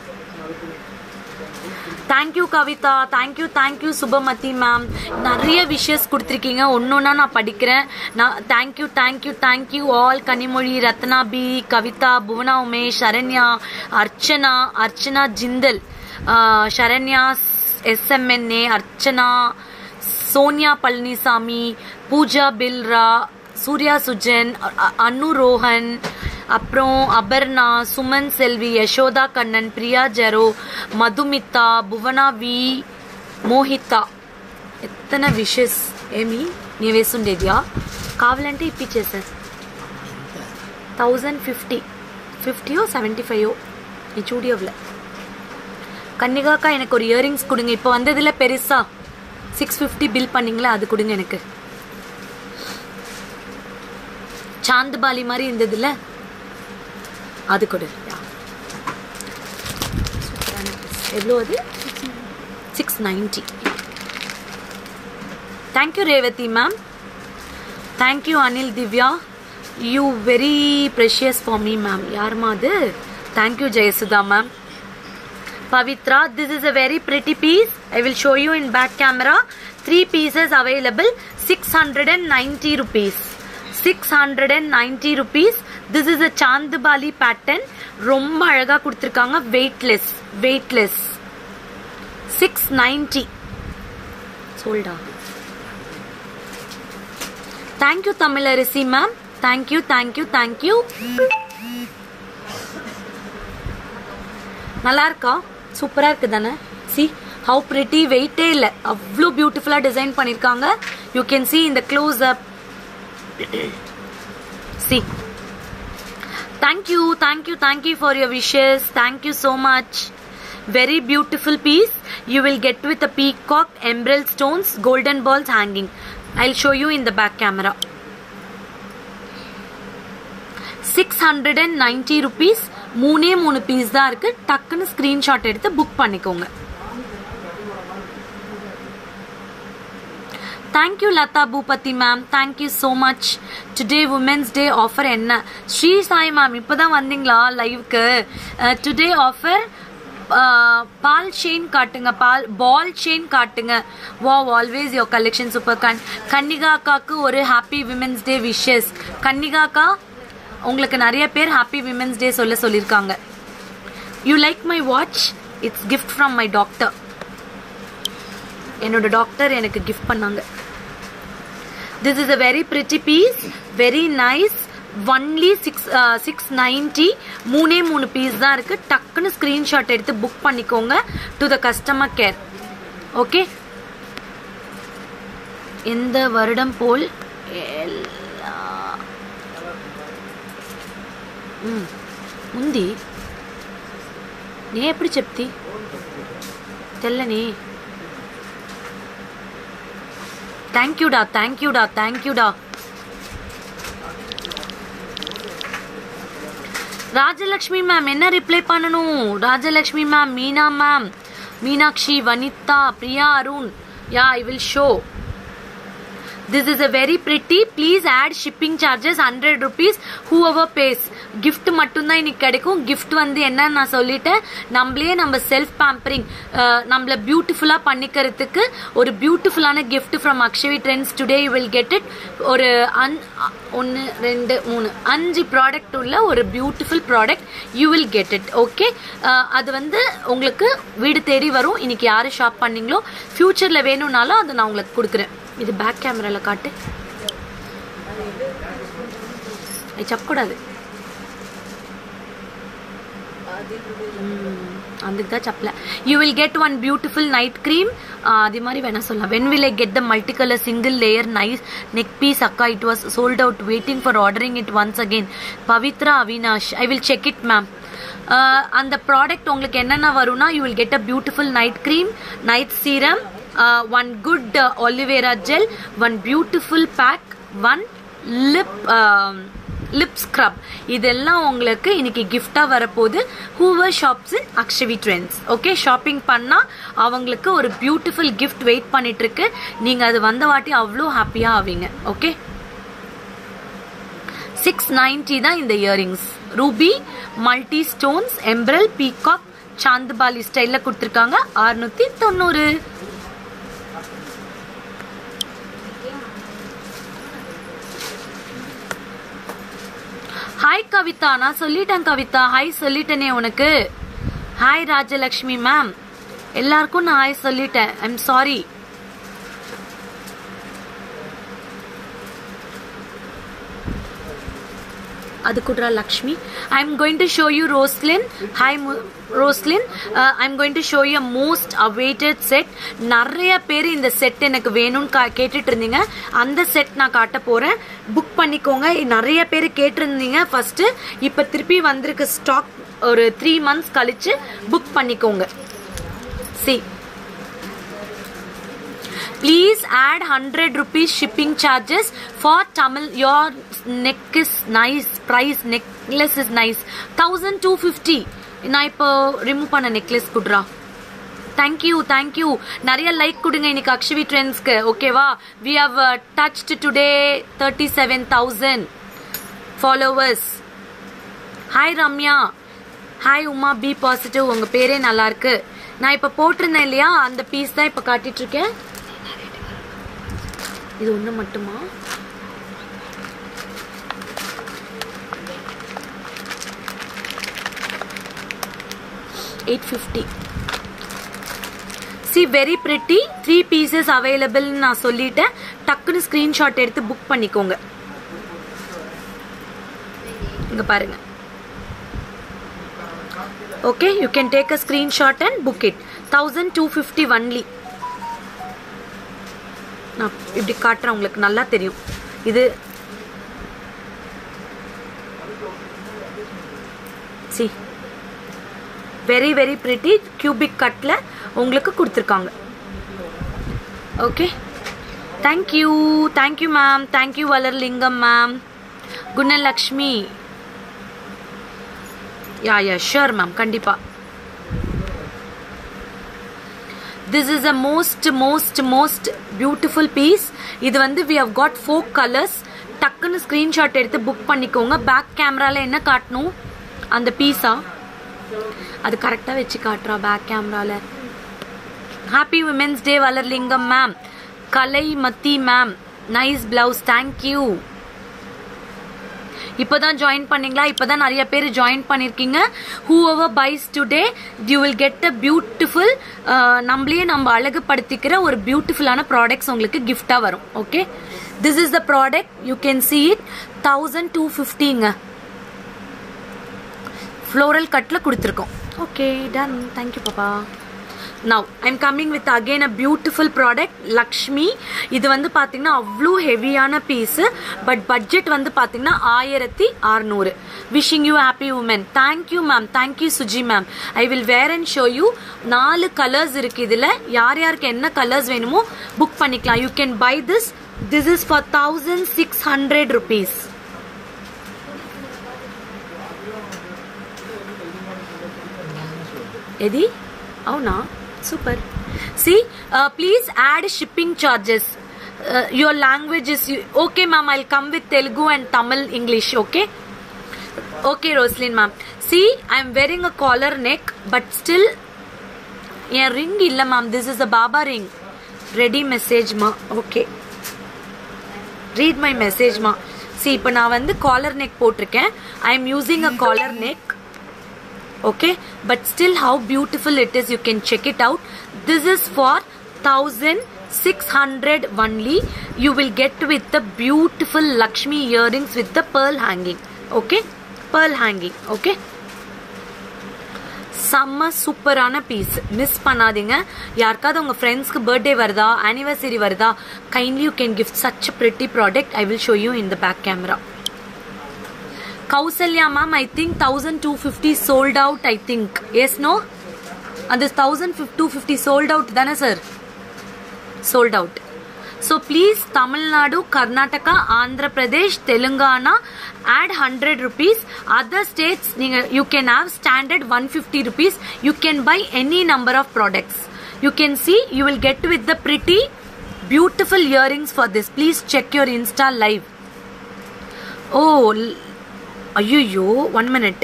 Thank you Kavita, thank you, thank you Subhamati ma'am. நிறைய wishes கொடுத்திருக்கீங்க, ஒன்னொன்னா நான் படிக்கிறேன். நான் thank you, thank you, thank you all. Kanimozhi, Ratna B, Kavitha, Bhuvana Umesh, Saranya, Archana, Archana Jindal, Saranya S M N A, Archana, Sonia Palanisamy, Pooja பில்ரா, சூர்யா சுஜன், அனு ரோஹன், அப்புறம் அபர்ணா, சுமன் செல்வி, யசோதா கண்ணன், பிரியா ஜெரோ, Madhumitha, Bhuvana V, Mohitha. ఎత్తన wishes ఏమి నీ వేసుండేదియా కావాలంటే ఇప్పించేసా. థౌజండ్ ఫిఫ్టీ ஃபிஃப்டியோ செவன்ட்டி ஃபைவோ நீ சூடியோவில். கன்னிகாக்கா எனக்கு ஒரு இயரிங்ஸ் கொடுங்க. இப்போ வந்ததில் பெருசா சிக்ஸ் ஃபிஃப்டி பில் பண்ணிங்களா, அது கொடுங்க எனக்கு. சாந்துபாலி மாதிரி இருந்ததுல அது கொடு. எவ்வளோ அது? Six ninety. Thank you Revathi ma'am. Thank you Anil Divya. You very precious for me ma'am. யாருமா அது? Thank you Jayasudha ma'am. Pavitra, this is a very pretty piece. I will show you in back camera. Three pieces available. six hundred ninety rupees. six hundred ninety rupees. This is a Chandbali pattern. ரொம்ப அழகா கொடுத்திருக்காங்க. weightless, weightless. six ninety. Sold out. Thank you Tamilarisi ma'am. Thank you, thank you, thank you. நல்லா இருக்கா? சூப்பரா இருக்கு தானே? see how pretty. வெயிட்டே இல்லை, அவ்வளோ பியூட்டிஃபுல்லா டிசைன் பண்ணிருக்காங்க. you can see in the close up. see, thank you, thank you, thank you for your wishes. Thank you so much. Very beautiful piece. You will get with a peacock, emerald stones, golden balls hanging. I'll show you in the back camera. six hundred ninety rupees. மூணே மூணு piece தான் இருக்கு. டக்குன்னு screenshot எடுத்து book பண்ணிக்கோங்க. Thank you Latha Boopathi ma'am. Thank you so much. Today women's day offer என்ன? Sri Sai ma'am இப்பதான் வந்தீங்களா லைவ்க்கு? டுடே ஆஃபர் பால் செயின் காட்டுங்க, பால் பால் செயின் காட்டுங்க. Wow, always your collection super. கண் கன்னிகா அக்காக்கு ஒரு happy women's day wishes. Kannika அக்கா, உங்களுக்கு நிறைய பேர் ஹாப்பி விமென்ஸ் டே சொல்ல சொல்லியிருக்காங்க. You like my watch? It's gift from my doctor. என்னோட டாக்டர் எனக்கு கிஃப்ட் பண்ணாங்க. This is a very pretty piece, very nice. Only six six ninety. மூணே மூணு பீஸ் தான் இருக்கு. டக்குன்னு ஸ்கிரீன்ஷாட் எடுத்து புக் பண்ணிக்கோங்க to the customer care. Okay, எந்த வருடம் போல் ఉంది నే ఎప్పుడు చెప్తి తెల్లని. థ్యాంక్ యూ డా థ్యాంక్ యూ డా థ్యాంక్ యూ డా. ராஜலக்ஷ்மி மேம் என்ன ரிப்ளை பண்ணணும்? Rajalakshmi ma'am, Meena ma'am, Meenakshi, Vanitha, Priya, Arun. Yeah, I will show. This is a very pretty. Please add shipping charges one hundred rupees whoever pays. gift மட்டும் தான் இன்னைக்கு கிடைக்கும். gift வந்து என்ன நான் சொல்லிட்டேன். நம்மளே நம்ம செல்ஃப் பேம்பரிங் நம்மள பியூட்டிஃபுல்லா பண்ணிக்கிறதுக்கு ஒரு பியூட்டிஃபுல்லான gift from Akshavi Trends. Today you will get it. ஒரு ஒன்று ரெண்டு மூணு அஞ்சு ப்ராடக்ட் உள்ள ஒரு beautiful product you will get it. Okay, அது வந்து உங்களுக்கு வீடு தேடி வரும். இன்னைக்கு யாரு ஷாப் பண்ணீங்களோ ஃபியூச்சர்ல வேணும்னாலும் அது நான் உங்களுக்கு கொடுக்குறேன். இது பேக் கேமரால காட்டு. அது சப்பக்கூடாது, அதுக்கு தான் சப்பல. You will get one beautiful night cream. அதே மாதிரி வேணா சொல்லலாம். When will I get the multi colour single layer nice neck piece அக்கா? It was sold out. Waiting for ordering it once again. Pavithra Avinash, I will check it ma'am. அந்த product உங்களுக்கு என்னென்ன வரும்னா, you will get a beautiful night cream, night serum, Uh, one good uh, aloe vera gel, one beautiful pack, one lip uh, lip scrub. இதெல்லாம் உங்களுக்கு இன்னைக்கு gift-ஆ வரப்போகுது. whoever shops in Akshavi Trends. Okay, shopping பண்ணா அவங்களுக்கு ஒரு beautiful gift wait பண்ணிட்டு இருக்கு. நீங்க அது வந்த வாட்டி அவ்வளோ ஹாப்பியா ஆவீங்க. ஓகே, சிக்ஸ் நைன்டி தான் இந்த இயரிங்ஸ். ரூபி, மல்டி ஸ்டோன்ஸ், எம்ப்ரல், பீகாக், சாந்துபாலி ஸ்டைல்ல கொடுத்துருக்காங்க. அறுநூத்தி தொண்ணூறு. ஹாய் கவிதா, நான் சொல்லிட்டேன் கவிதா, ஹாய் சொல்லிட்டேனே உனக்கு. ஹாய் ராஜலக்ஷ்மி மேம், எல்லாருக்கும் நான் ஹாய் சொல்லிட்டேன். I'm sorry. அது குட்ரா Lakshmi. I am going to show you Roslin. Hi Roslin, I am going to show you most awaited set. நிறைய பேர் இந்த செட் எனக்கு வேணும்னு கேட்டுட்டு இருந்தீங்க. அந்த செட் நான் காட்ட போறேன். புக் பண்ணிக்கோங்க. நிறைய பேர் கேட்டிருந்தீங்க ஃபர்ஸ்ட். இப்ப திருப்பி வந்திருக்கு ஸ்டாக். ஒரு த்ரீ மந்த்ஸ் கழிச்சு புக் பண்ணிக்கோங்க. See, please add one hundred rupees shipping charges for Tamil. Your neck is nice. Price necklace is nice. one thousand two hundred fifty. நான் இப்போ ரிமூவ் பண்ண நெக்லஸ் குடுறா. Thank you thank you. நிறைய like கொடுங்க இன்னைக்கு அக்ஷவி ட்ரெண்ட்ஸ்க்கு. ஓகேவா? We have touched today thirty seven thousand followers. Hi Ramya, hi Uma, be positive. உங்க பேரே நல்லா இருக்கு. நான் இப்ப போட்டிருந்தேன் இல்லையா, அந்த பீஸ் தான் இப்ப காட்டிட்டு இருக்கேன். இது ஒண்ணு மட்டுமா? eight fifty. See, very pretty. three pieces available நான் சொல்லிட்டேன். டக்குனு ஸ்கிரீன்ஷாட் எடுத்து புக் பண்ணிக்கோங்க. இங்க பாருங்க. Okay, you can take a screenshot and book it. one thousand two hundred fifty only. நான் இப்படி காட்டுறேன், உங்களுக்கு நல்லா தெரியும். இது see, very very pretty cubic cutல உங்களுக்கு கொடுத்திருக்காங்க. ஓகே, thank you thank you ma'am, thank you Valarlingam ma'am, Gunalakshmi. Yeah yeah sure ma'am, கண்டிப்பா. This is a most most most beautiful piece. இது வந்து we have got four colors. டக்குன்னு ஸ்கிரீன்ஷாட் எடுத்து book பண்ணிக்கோங்க. பேக் கேமரால என்ன காட்டணும்? அந்த பீஸா அது கரெக்டா வச்சு காட்டுறா பேக் கேமரால. Happy women's day Valarlingam ma'am. Kalai Mathi ma'am, nice blouse, thank you. இப்போதான் ஜாயின் பண்ணீங்களா? இப்போதான் நிறைய பேர் ஜாயின் பண்ணிருக்கீங்க. whoever buys today you will get a beautiful நம்மளையே நம்ம அழகுபடுத்திக்கிற ஒரு பியூட்டிஃபுல்லான ப்ராடக்ட்ஸ் உங்களுக்கு கிஃப்டா வரும். ஓகே, this is the product, you can see it, twelve fifty-ங்க. floral cutல கொடுத்திருக்கோம். ஓகே, done. thank you papa. Now I'm coming with again a beautiful product, Lakshmi. இது வந்து பாத்தீங்கன்னா அவ்வளோ ஹெவியான பீஸ், பட் பட்ஜெட் வந்து பாத்தீங்கன்னா ஆயிரத்தி அறுநூறு. Wishing you happy woman. Thank you ma'am, thank you Suji ma'am. I will wear and show you. நாலு கலர்ஸ் இருக்கு இதுல. யார் யாருக்கு என்ன கலர்ஸ் வேணுமோ புக் பண்ணிக்கலாம். You can buy this. This is for thousand six hundred rupees. எதி అవునా? Super. See, uh, please add shipping charges. Uh, your language is okay, ma'am. I'll come with Telugu and Tamil, English. Okay. Okay, Roslyn, ma'am. See, I'm wearing a collar neck, but still, yeah, ring illa, ma'am. This is a Baba ring. Ready message, ma. Okay. Read my message, ma. See, இப்போ நான் வந்து collar neck போட்டிருக்கேன். I'm using a collar neck. Okay, but still how beautiful it is, you can check it out. This is for one thousand six hundred only. You will get with the beautiful Lakshmi earrings with the pearl hanging. Okay, pearl hanging. Okay, செம்ம சூப்பரான piece. Miss பண்ணாதீங்க. யாருக்காவது உங்க ஃப்ரெண்ட்ஸ்க்கு birthday வருதா, anniversary வருதா, kindly you can gift such a pretty product. I will show you in the back camera. Kausalya ma'am, I think one thousand two hundred fifty sold out, I think. Yes, no? And this one thousand two hundred fifty sold out, dana sir? Sold out. So please, Tamil Nadu, Karnataka, Andhra Pradesh, Telangana, add one hundred rupees. Other states, you can have standard one hundred fifty rupees. You can buy any number of products. You can see, you will get with the pretty, beautiful earrings for this. Please check your Insta live. Oh, ஐயோ, one minute.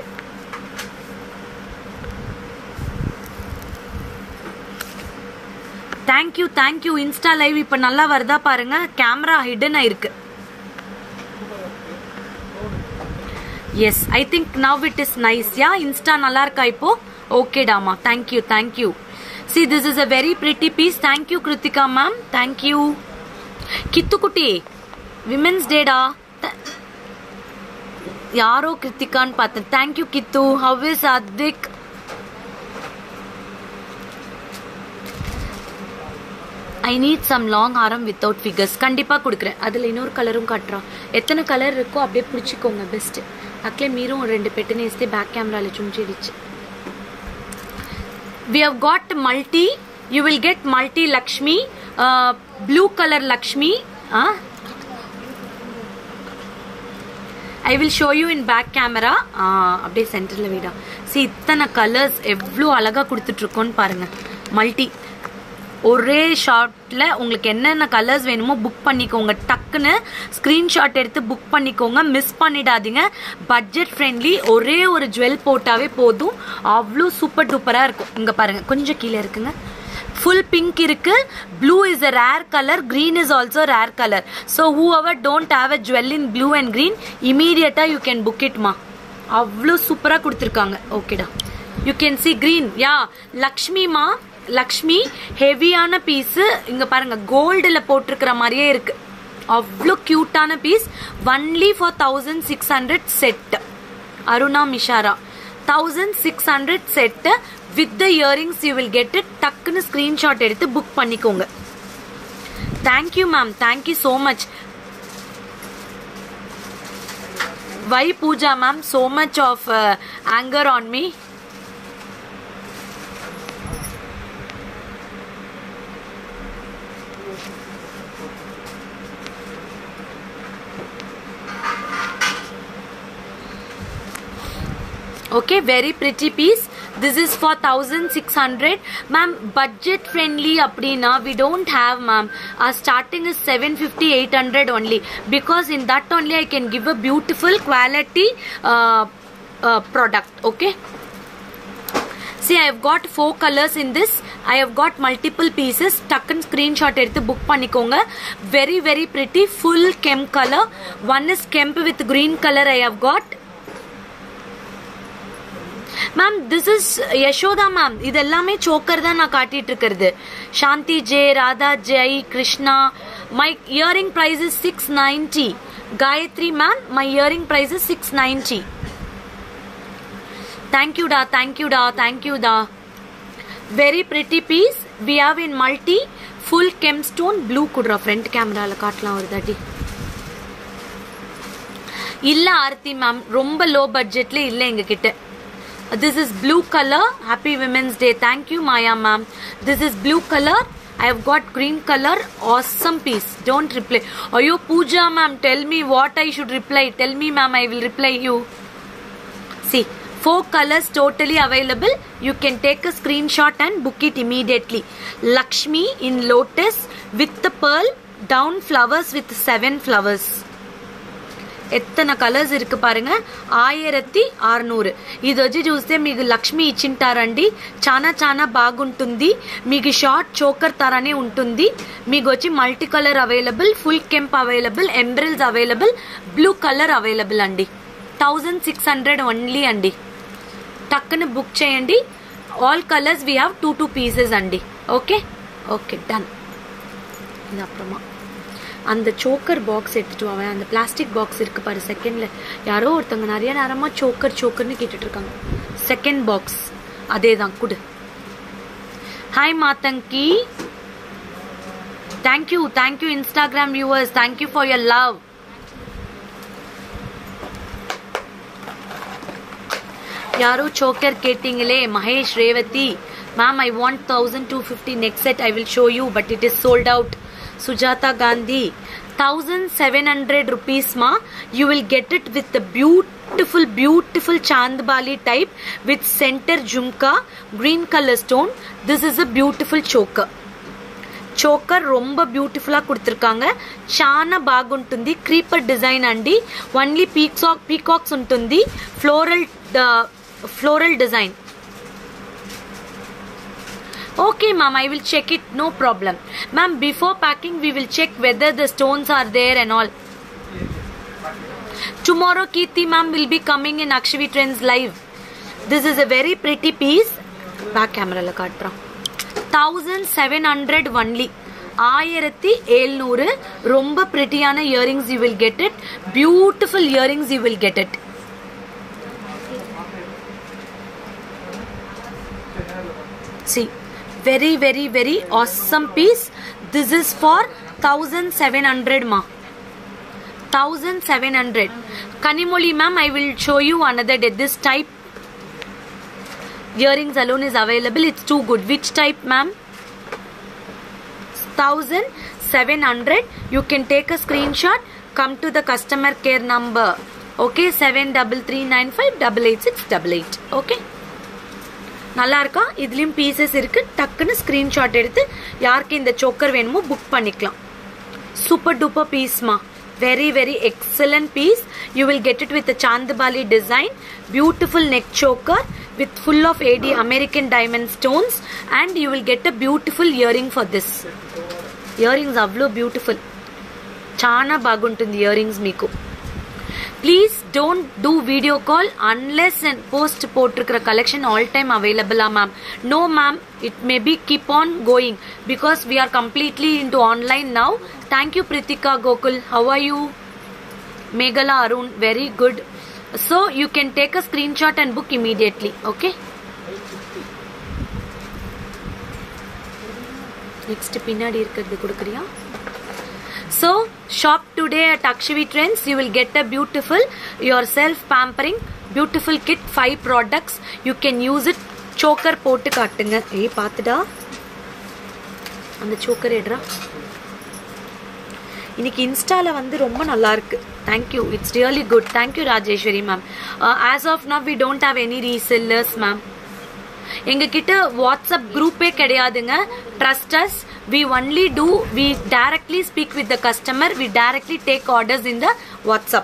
Thank you thank you. Insta live இப்ப நல்லா வருதா பாருங்க. Camera hidden ஆயிருக்கு. Yes, I think now it is nice. Yeah, Insta நல்லா இருக்கா இப்போ? Okay டாமா, thank you thank you. See, this is a very pretty piece. Thank you Kiruthika ma'am, thank you. கித்துக்குட்டி, விமென்ஸ் டேடா. யாரோ கிருத்திகான்னு பார்த்தேன். Thank you Kithu. How is Advik? I need some long ஆரம் வித்தவுட் ஃபிகர்ஸ். கண்டிப்பா கொடுக்குறேன். அதுல இன்னொரு கலரும் காட்டுறான். எத்தனை கலர் இருக்கோ அப்படியே பிடிச்சிக்கோங்க. பெஸ்ட். అట్లే మీరు రెండు పెట్టినేస్తే బ్యాక్ కెమెరాలో చూంచేదిచ్చు. We have got multi. You will get multi Lakshmi, uh, blue color Lakshmi. Huh? I will show you in back camera. அப்படியே சென்டர்ல வீடா. See, இத்தனை கலர்ஸ் எவ்வளோ அழகா கொடுத்துட்டு இருக்கோன்னு பாருங்க. மல்டி ஒரே ஷாட்ல உங்களுக்கு என்னென்ன கலர்ஸ் வேணுமோ புக் பண்ணிக்கோங்க. டக்குன்னு ஸ்கிரீன்ஷாட் எடுத்து புக் பண்ணிக்கோங்க. மிஸ் பண்ணிடாதீங்க. Budget friendly. ஒரே ஒரு ஜுவல் போட்டாவே போதும். அவ்வளோ சூப்பர் டூப்பரா இருக்கும். இங்க பாருங்க, கொஞ்சம் கீழே இருக்குங்க. full pink irukku. Blue is a rare color. Green is also rare color. So whoever don't have a jewel in blue and green, immediately you can book it ma. Avlo super ah kuduthirukanga. Okay da. You can see green. Yeah, Lakshmi ma. Lakshmi heavy ana piece. Inga paranga gold la potrukra mariye irukku. Avlo cute ana piece. Only for one thousand six hundred set. Aruna Mishara. one thousand six hundred set. With the earrings you will get it. Takkunu screenshot eduthu book pannikonga. Thank you ma'am. Thank you so much. Why Pooja ma'am so much of uh, anger on me? Okay, very pretty piece. This is for one thousand six hundred. Ma'am, budget friendly appadina we don't have ma'am. Our starting is seven fifty, eight hundred only. Because in that only I can give a beautiful quality uh, uh, product. Okay. See, I have got four colors in this. I have got multiple pieces. Tuck and screenshot eduthu book pannikonga. Very very pretty full kem color. One is kemp with green color I have got. Ma'am, this is Yashoda ma'am. Idellame choker da na kaatittu irukkuradhu. Shanti J, Radha J, Krishna. My earring price is six ninety. Gayatri ma'am, my earring price is six ninety. Thank you da, thank you da, thank you da. Very pretty piece. We have in multi full gemstone blue kudra front camera la kaatla oru dadi. Illa Aarthi ma'am, romba low budget la illa enga kitta. This is blue color. Happy Women's Day. Thank you, Maya ma'am. This is blue color. I have got green color. Awesome piece. Don't reply. Ayo Pooja ma'am, tell me what I should reply. Tell me ma'am, I will reply you. See, four colors totally available. You can take a screenshot and book it immediately. Lakshmi in lotus with the pearl down flowers with seven flowers. ఎత్తన colours ఇరుకు పారుంగ ఆయిరత్తి ఆరునూరు ఇది వచ్చి చూస్తే మీకు లక్ష్మి ఇచ్చింటారండి చాలా చాలా బాగుంటుంది మీకు షార్ట్ చోకర్ తరానే ఉంటుంది మీకు వచ్చి మల్టీ కలర్ అవైలబుల్ ఫుల్ కెంప్ available emeralds available blue colour available అండి థౌజండ్ సిక్స్ హండ్రెడ్ ఓన్లీ అండి టక్కున బుక్ చేయండి all colours we have two two pieces అండి ఓకే ఓకే డన్ ఇది అప్పుడమ్మా அந்த சோக்கர் பாக்ஸ் எடுத்துட்டு வாங்க அந்த பிளாஸ்டிக் பாக்ஸ் இருக்கு பாரு செகண்ட்ல யாரோ ஒருத்தங்க நிறைய நேரமா சோக்கர் சோக்கர்னு கேட்டுட்டு இருக்காங்க செகண்ட் பாக்ஸ் அதேதான் குடு hi Mathangi thank you thank you Instagram viewers thank you for your love யாரோ சோக்கர் கேட்டிங்களே Mahesh Revathi ma'am I want one thousand two hundred fifty next set I will show you but it is sold out Sujata Gandhi one thousand seven hundred rupees ma you will get it with the beautiful beautiful chandbali type with center jhumka green color stone this is a beautiful choker choker romba beautiful ah kuduthirukanga chaana baaguntundi creeper design andi only peacock peacocks untundi floral uh, floral design okay ma'am I will check it no problem ma'am before packing we will check whether the stones are there and all tomorrow Kirti ma'am will be coming in Akshavi Trends live this is a very pretty piece back camera la kaatran one thousand seven hundred only one thousand seven hundred romba pretty ana earrings you will get it beautiful earrings you will get it see very very very awesome piece this is for one thousand seven hundred ma one thousand seven hundred Kanimoli ma'am I will show you another day this type earrings alone is available it's too good which type ma'am one thousand seven hundred you can take a screenshot come to the customer care number okay seven three three nine five eight eight six eight eight okay நல்லா இருக்கா இதுலயும் pieces இருக்கு டக்குன்னு screenshot எடுத்து யாருக்கு இந்த choker வேணுமோ book பண்ணிக்கலாம் சூப்பர் டூப்பர் பீஸ்மா very very excellent piece you will get it with the chandbali design beautiful neck choker with full of A D American diamond stones and you will get a beautiful earring for this earrings avlo beautiful chaana baguntundi earrings meeku please don't do video call unless and post potrukra collection all time available ah ma'am no ma'am it may be keep on going because we are completely into online now thank you Pritika Gokul how are you Meghala Arun very good so you can take a screenshot and book immediately okay next pinadi irukadhu kudukriya so shop today at Akshavi Trends you will get a beautiful yourself pampering beautiful kit five products you can use it choker போட்டு காட்டுங்க ஏய் பாத்துடா அந்த choker எடுறா இன்னைக்கு இன்ஸ்டால வந்து ரொம்ப நல்லா இருக்கு thank you it's really good thank you Rajeshwari ma'am uh, as of now we don't have any resellers ma'am எங்க கிட்ட WhatsApp group ஏ கிடையாதுங்க trust us we only do we directly speak with the customer we directly take orders in the WhatsApp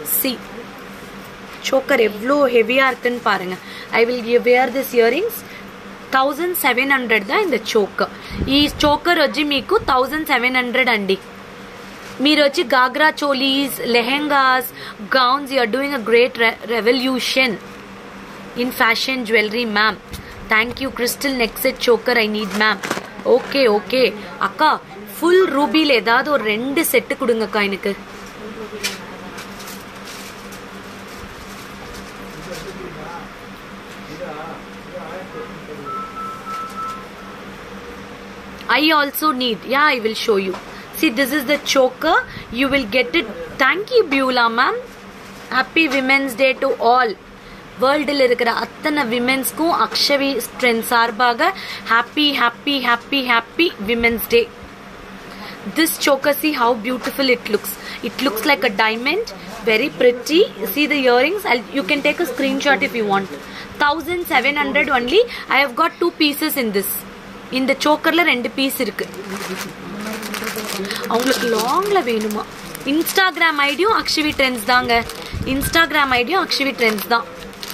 see choker evlo heavy ah irukku parunga. I will wear this earrings seventeen hundred da in the choker. Ee choker vachi meeku seventeen hundred andi. Meer vachi gagra cholis, lehengas, gowns, you are doing a great re revolution in fashion jewelry, ma'am. Thank you. Crystal neck set choker I need, ma'am. Okay, okay. Akka full ruby le edavadhu or rendu set kudunga akka enakku. I also need. Yeah, I will show you. See, this is the choker. You will get it. Thank you, Beulah, ma'am. Happy Women's Day to all. World il irukra athana women's ku Akshavi Trends sarbaga happy, happy, happy, happy Women's Day. This choker, see how beautiful it looks. It looks like a diamond. Very pretty. See the earrings. I'll, you can take a screenshot if you want. seventeen hundred only. I have got two pieces in this. இந்த chokerல ரெண்டு piece இருக்கு. உங்களுக்கு லாங்ல வேணுமா? Instagram ஐடியும் Akshavi trends தாங்க. Instagram ஐடியும் Akshavi trends தான்.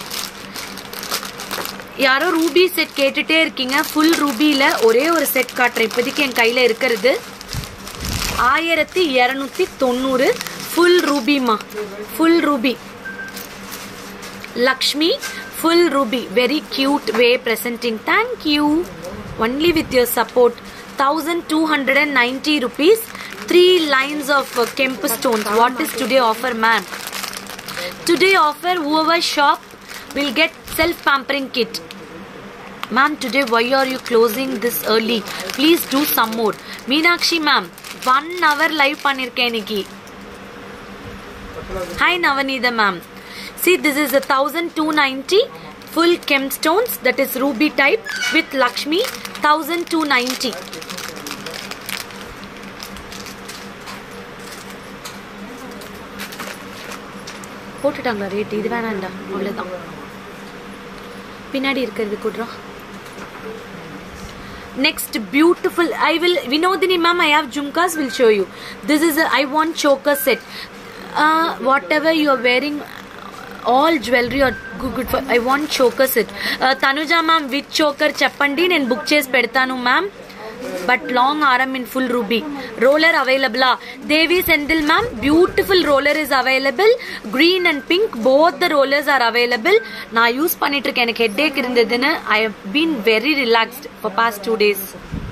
யாரோ ரூபி செட் கேட்டுட்டே இருக்கீங்க. ஃபுல் ரூபில ஒரே ஒரு செட் காட்டுறேன். இப்போதைக்கு என் கையில இருக்கிறது ஆயிரத்தி இருநூத்தி தொண்ணூறு ஃபுல் ரூபிமா. Full ruby Lakshmi full ruby, very cute way presenting. Thank you. Only with your support. one thousand two hundred ninety rupees. Three lines of uh, Kemp stones. What is today offer, ma'am? Today offer, whoever shop will get self pampering kit. Ma'am, today why are you closing this early? Please do some more. Meenakshi ma'am, one hour live pannirken iniki. Hi Navanida ma'am. See, this is a one thousand two hundred ninety full Kemp stones, that is ruby type with Lakshmi, one thousand two hundred ninety. போட்டுட்டாங்க rate. இது வேணாண்டா, அவ்வளவுதான். பின்னாடி இருக்கிறது குட்ரா. Next, beautiful. I will, Vinodini ma'am, I have jhumkas, will show you. This is a, I want choker set. Uh, whatever you are wearing, all jewelry or good, good for. I want choker set. Uh, Tanuja ma'am, with choker cheppandi nen book chesi pedtanu ma'am. But long arm in full ruby. Roller available. Devi Sendil ma'am, beautiful roller is available. Green and pink, both the rollers are available. Na use pannittu iruken, enak headache irundaduna. I have been very relaxed for past two days.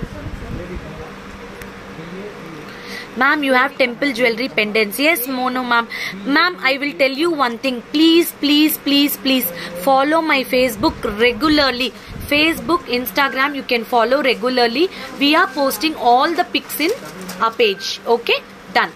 Ma'am, you have temple jewelry pendants. Yes, Mono ma'am. Ma'am, I will tell you one thing. Please, please, please, please follow my Facebook regularly. Facebook, Instagram, you can follow regularly. We are posting all the pics in our page. Okay? Done.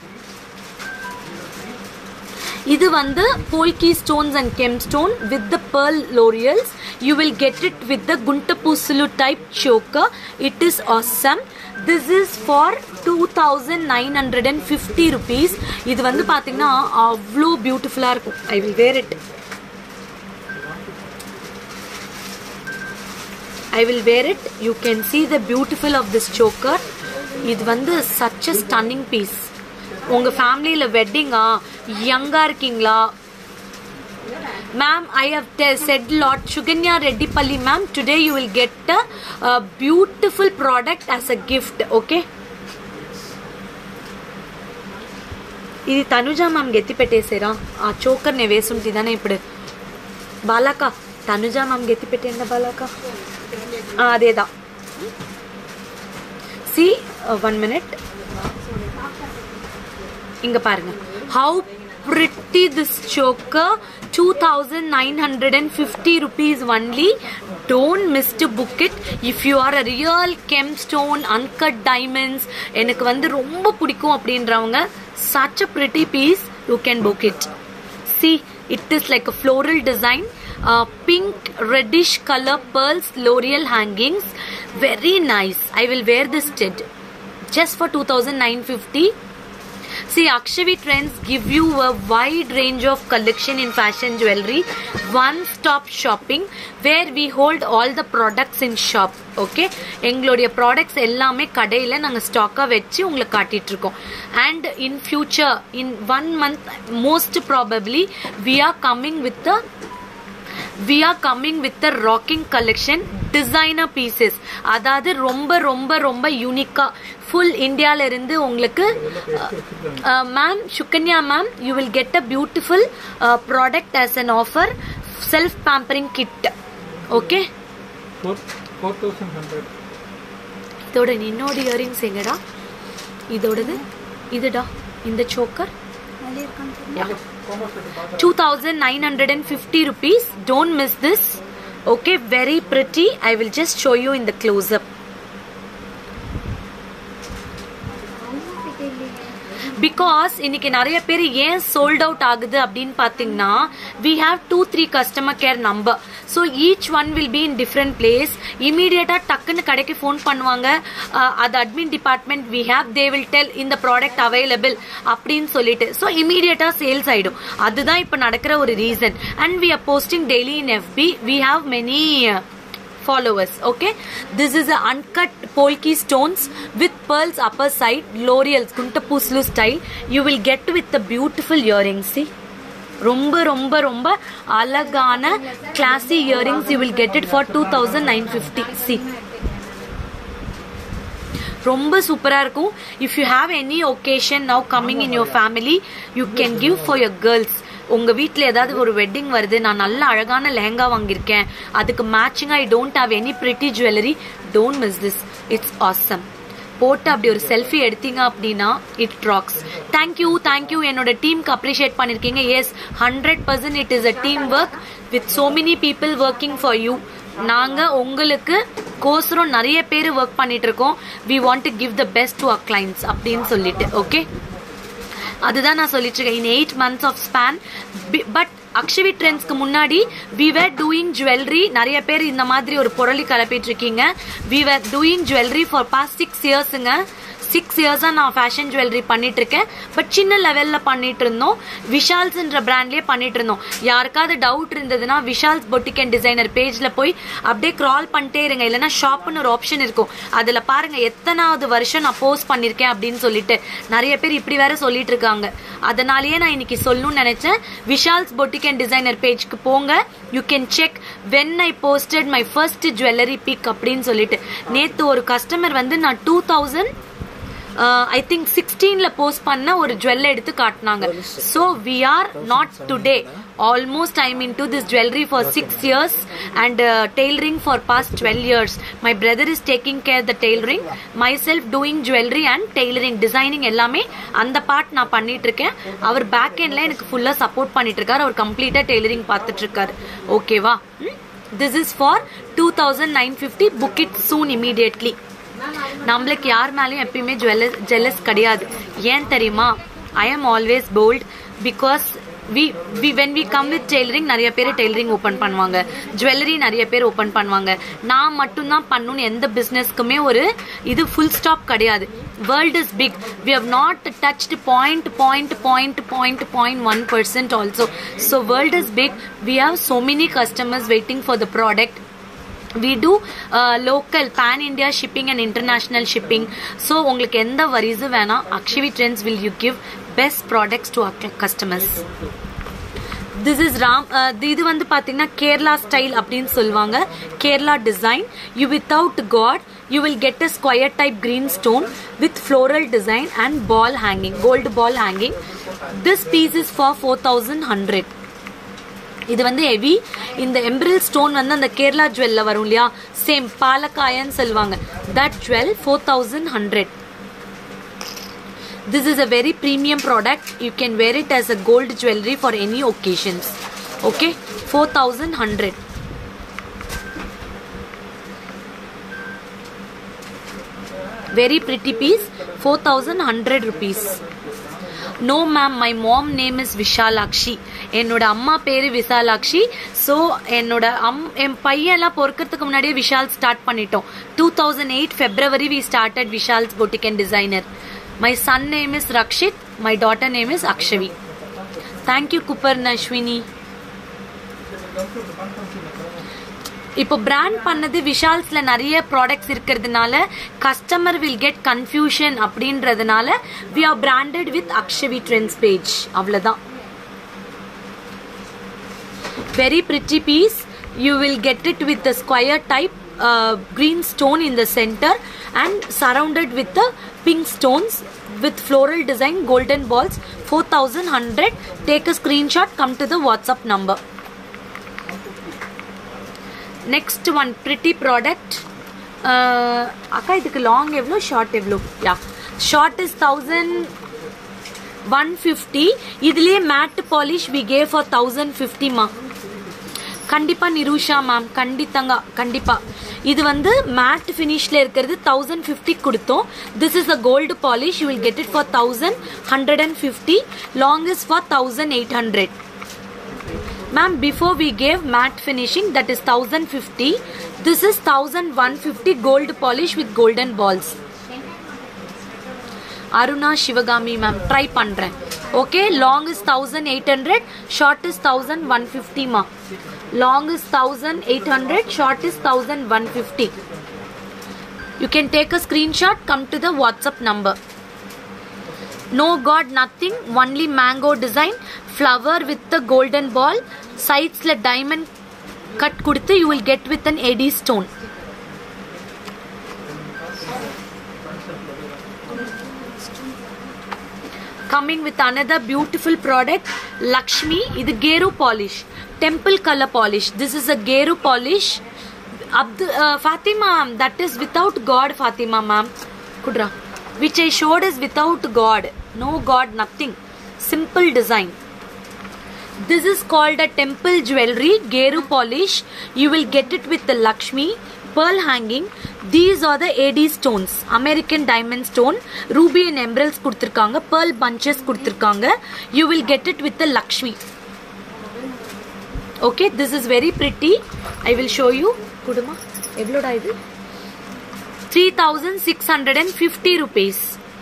This is the polki stones and Kemp stone with the pearl laurels. You will get it with the Guntapusulu type choker. It is awesome. This is for two thousand nine hundred fifty rupees. This is avlo beautiful. I will wear it. I will wear it. You can see the beautiful of this choker. This is such a stunning piece. Unga family la wedding ah young irukingla. Ma'am, I have said lot. Suganya Reddipalli ma'am, today you will get a, a beautiful product as a gift. Okay? Idi Tanuja ma'am getti petesera. Aa choker ne vesuntidane ippudu. Balaka Tanuja ma'am getti petenda Balaka. Ah, adeda. See, uh, one minute. Inga parunga. How pretty this choker. two thousand nine hundred fifty rupees only. Don't miss to book it. If you are a real Kemp stone, uncut diamonds, enakku vandu romba pidikum அப்படின்றவங்க, such a pretty piece, you can book it. See, it is like a floral design. Uh, pink reddish color pearls l'oreal hangings, very nice. I will wear this just for two thousand nine hundred fifty. See, Akshavi Trends give you a wide range of collection in fashion jewelry, one stop shopping where we hold all the products in shop. Okay, எங்களுடைய products எல்லாமே கடையில நாங்க ஸ்டாக்கா வெச்சு உங்களுக்கு காட்டிட்டு இருக்கோம். And in future, in one month, most probably we are coming with the we are coming with the rocking collection, designer pieces. அதாவது ரொம்ப ரொம்ப ரொம்ப யூனிக்கா full இந்தியால இருந்து உங்களுக்கு ma'am Shukanya ma'am, you will get a beautiful uh, product as an offer, self pampering kit. Okay, four thousand one hundred. இதோட இன்னொரு earrings எங்கடா? இதோடது இதுடா, இந்த choker two thousand nine hundred fifty rupees. Don't miss this. Okay, very pretty. I will just show you in the close up. Because இன்னைக்கு நிறைய பேர் ஏன் sold out ஆகுது அப்படின்னு பாத்தீங்கன்னா, we have two three customer care number, so each one will be in different place. Immediately டக்குன்னு கடைக்கு phone பண்ணுவாங்க, அது admin department we have, they will tell in the product available அப்படின்னு சொல்லிட்டு, so immediately sales ஆயிடும். அதுதான் இப்ப நடக்கிற ஒரு reason. And we are posting daily in F B. We have many uh, followers. Okay, this is a uncut polki stones with pearls upper side, L'Oreal's Kuntapuslu style. You will get with the beautiful earrings. See, ரொம்ப ரொம்ப ரொம்ப அழகான classy earrings. You will get it for two thousand nine hundred fifty. See, ரொம்ப சூப்பரா இருக்கும். If you have any occasion now coming in your family, you can give for your girls. உங்க வீட்ல ஏதாவது ஒரு வெட்டிங் வருது, நான் நல்ல அழகான லெஹங்கா வாங்கியிருக்கேன், அதுக்கு matching I don't have any pretty jewellery, don't miss this. It's awesome. போட்டு அப்படி ஒரு செல்ஃபி எடுத்தீங்க அப்படின்னா இட் ராக்ஸ். தேங்க்யூ தேங்க்யூ என்னோட டீமுக்கு அப்ரிஷியேட் பண்ணிருக்கீங்க. Yes, hundred percent it is a team work with so many people working for you. நாங்க உங்களுக்கு கோசரம் நிறைய பேர் ஒர்க் பண்ணிட்டு இருக்கோம். We want to give the best to our clients அப்படின்னு சொல்லிட்டு. ஓகே, அதுதான் நான் சொல்லிட்டு இருக்கேன். In eight months of span. But Akshavi ட்ரெண்ட்ஸ்க்கு முன்னாடி we were doing jewelry. நிறைய பேர் இந்த மாதிரி ஒரு பொருளி கலப்பிட்டு இருக்கீங்க. we were doing jewelry for past six yearsங்க. சிக்ஸ் இயர்ஸா நான் ஃபேஷன் ஜுவல்லரி பண்ணிட்டு இருக்கேன். பட் சின்ன லெவல்ல பண்ணிட்டு இருந்தோம். விஷால்ஸ்ன்ற பிராண்ட்லயே பண்ணிட்டு இருந்தோம். யாருக்காவது டவுட் இருந்ததுன்னா விஷால்ஸ் பொட்டிக் அண்ட் டிசைனர் பேஜ்ல போய் அப்படியே கிரால் பண்ணிட்டே இருங்க. இல்லைன்னா ஷாப்னு ஒரு ஆப்ஷன் இருக்கும், அதுல பாருங்க எத்தனாவது வருஷம் நான் போஸ்ட் பண்ணிருக்கேன் அப்படின்னு சொல்லிட்டு. நிறைய பேர் இப்படி வேற சொல்லிட்டு இருக்காங்க. அதனாலயே நான் இன்னைக்கு சொல்லணும்னு நினைச்சேன். விஷால்ஸ் பொட்டிக் அண்ட் டிசைனர் பேஜ்க்கு போங்க. You can check when I posted my first jewellery pic அப்படின்னு சொல்லிட்டு. நேத்து ஒரு கஸ்டமர் வந்து நான் டூ தௌசண்ட் ஐ திங்க் சிக்ஸ்டீன்ல போஸ்ட் பண்ண ஒரு ஜுவல்ல எடுத்து காட்டினாங்க. So we are not today. Almost I mean to this jewellery for six years and tailoring for past twelve years. My brother is taking care the tailoring, myself doing jewellery and tailoring designing எல்லாமே அந்த part நான் பண்ணிட்டு இருக்கேன். அவர் back எண்ட்ல எனக்கு ஃபுல்லா support பண்ணிட்டு இருக்காரு. அவர் கம்ப்ளீட்டா டெய்லரிங் பார்த்துட்டு இருக்காரு. ஓகேவா? This is for two thousand nine fifty. Book it soon immediately. நம்மளுக்கு யார் மேலேயும் எப்பயுமே ஜுவல்லஸ் ஜெல்லஸ் கிடையாது. ஏன் தெரியுமா? I am always bold because we we when we come with tailoring நிறைய பேர் டெய்லரிங் ஓப்பன் பண்ணுவாங்க, ஜுவல்லரி நிறைய பேர் ஓப்பன் பண்ணுவாங்க. நான் மட்டும்தான் பண்ணணும்னு எந்த பிஸ்னஸ்க்குமே ஒரு இது ஃபுல் ஸ்டாப் கிடையாது. World is big. We have not touched point point point point point one percent also. So world is big. We have so many customers waiting for the product. We do uh, local pan India shipping and international shipping. So உங்களுக்கு எந்த வரிஸும் வேணாம். Akshavi Trends will you give best products to our customers. This is Ram. Uh, இது வந்து பாத்தீங்கன்னா Kerala style அப்படின்னு சொல்லுவாங்க. Kerala design. You without God, you will get a square type green stone with floral design and ball hanging, gold ball hanging. This piece is for four thousand one hundred. இது வந்து heavy. இந்த எம்பரல் stone வந்து அந்த கேரளா ஜுவல்ல வரும் இல்லையா, same பாலக்காயன்னு சொல்லுவாங்க. That jewel four thousand one hundred. This is a very premium product. You can wear it as a gold jewelry for any occasions. Okay, four thousand one hundred. Very pretty piece, four thousand one hundred rupees. No ma'am, my mom name is Vishalakshi. என்னோட அம்மா பேரு Visalakshi. So என்னோட அம் என் பையெல்லாம் பொறுக்கிறதுக்கு முன்னாடியே Vishal start பண்ணிட்டோம். Two thousand eight February we started Vishal's boutique and designer. My son name is Rakshit. My daughter name is Akshavi. Thank you Kuparna Ashwini. இப்போ brand பண்ணது விஷால்ஸ்ல நிறைய ப்ராடக்ட்ஸ் இருக்கிறதுனால கஸ்டமர் வில் கெட் கன்ஃபியூஷன் அப்படின்றதுனால we are branded with Akshavi Trends page. அவ்வளவுதான். Very pretty piece. You will get it with the square type uh, green stone in the center and surrounded with the pink stones with floral design golden balls. Four thousand one hundred. Take a screenshot. Come to the WhatsApp number. Next one pretty product. Uh, akka idukku long evlo short evlo? Yeah, short is one thousand one hundred fifty. Idile matte polish we gave for one thousand fifty ma. கண்டிப்பா நிரூஷா ma'am கண்டித்தங்க கண்டிப்பா இது வந்து mat ஃபினிஷ்ல இருக்குது one thousand fifty கொடுத்தோம். This is a gold polish. You will get it for one thousand one hundred fifty. Long is for one thousand eight hundred. Ma'am, before we gave matte finishing, that is one thousand fifty. This is one thousand one hundred fifty gold polish with golden balls. Aruna Shivagami ma'am, try pandren. Okay, long is one thousand eight hundred, short is one thousand one hundred fifty ma. Long is one thousand eight hundred, short is one thousand one hundred fifty. You can take a screenshot, come to the WhatsApp number. No god, nothing, only mango design, flower with the golden ball, sides la diamond cut kuduthu you will get with an A D stone. Coming with another beautiful product, Lakshmi. This is Geru polish, temple color polish. This is a Geru polish. Abdu, uh, Fatima, that is without God. Fatima ma'am, Kudra, which I showed is without God. No God, nothing. Simple design. This is called a temple jewelry, Geru polish. You will get it with the Lakshmi, pearl hanging. These are the A D stones, American diamond stone, ruby and emeralds kuduthirukanga, pearl bunches kuduthirukanga. You will get it with the Lakshmi. Okay, this is very pretty. I will show you. Kuduma, evloda idu? three thousand six hundred fifty rupees.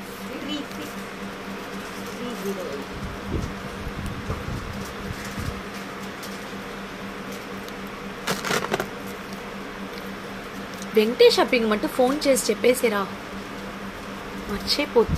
Venkatesh shopping మట్టు phone చేసి చెప్పేసిరా మర్చిపోతు.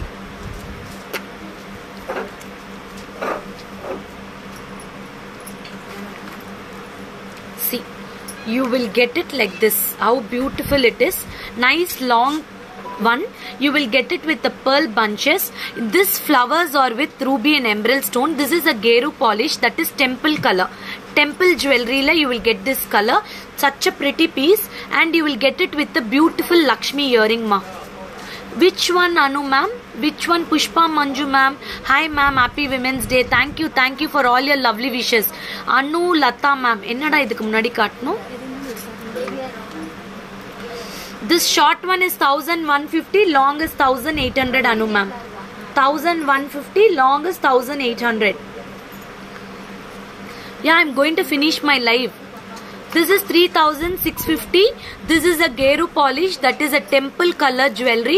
See, you will get it like this. How beautiful it is. Nice long one. You will get it with the pearl bunches. This flowers are with ruby and emerald stone. This is a Geru polish, that is temple color. Temple jewelry la you will get this color. Such a pretty piece, and you will get it with the beautiful Lakshmi earring ma. Which one Anu ma'am? Which one Pushpa Manju ma'am? Hi ma'am, happy Women's Day. Thank you, thank you for all your lovely wishes. Anu Lata ma'am, ennada idukku munadi kaatnu? This short one is one thousand one hundred fifty, long is one thousand eight hundred Anu ma'am. one thousand one hundred fifty, long is one thousand eight hundred. Yeah, I'm going to finish my live. This is three thousand six hundred fifty. This is a Geru polish, that is a temple color jewelry.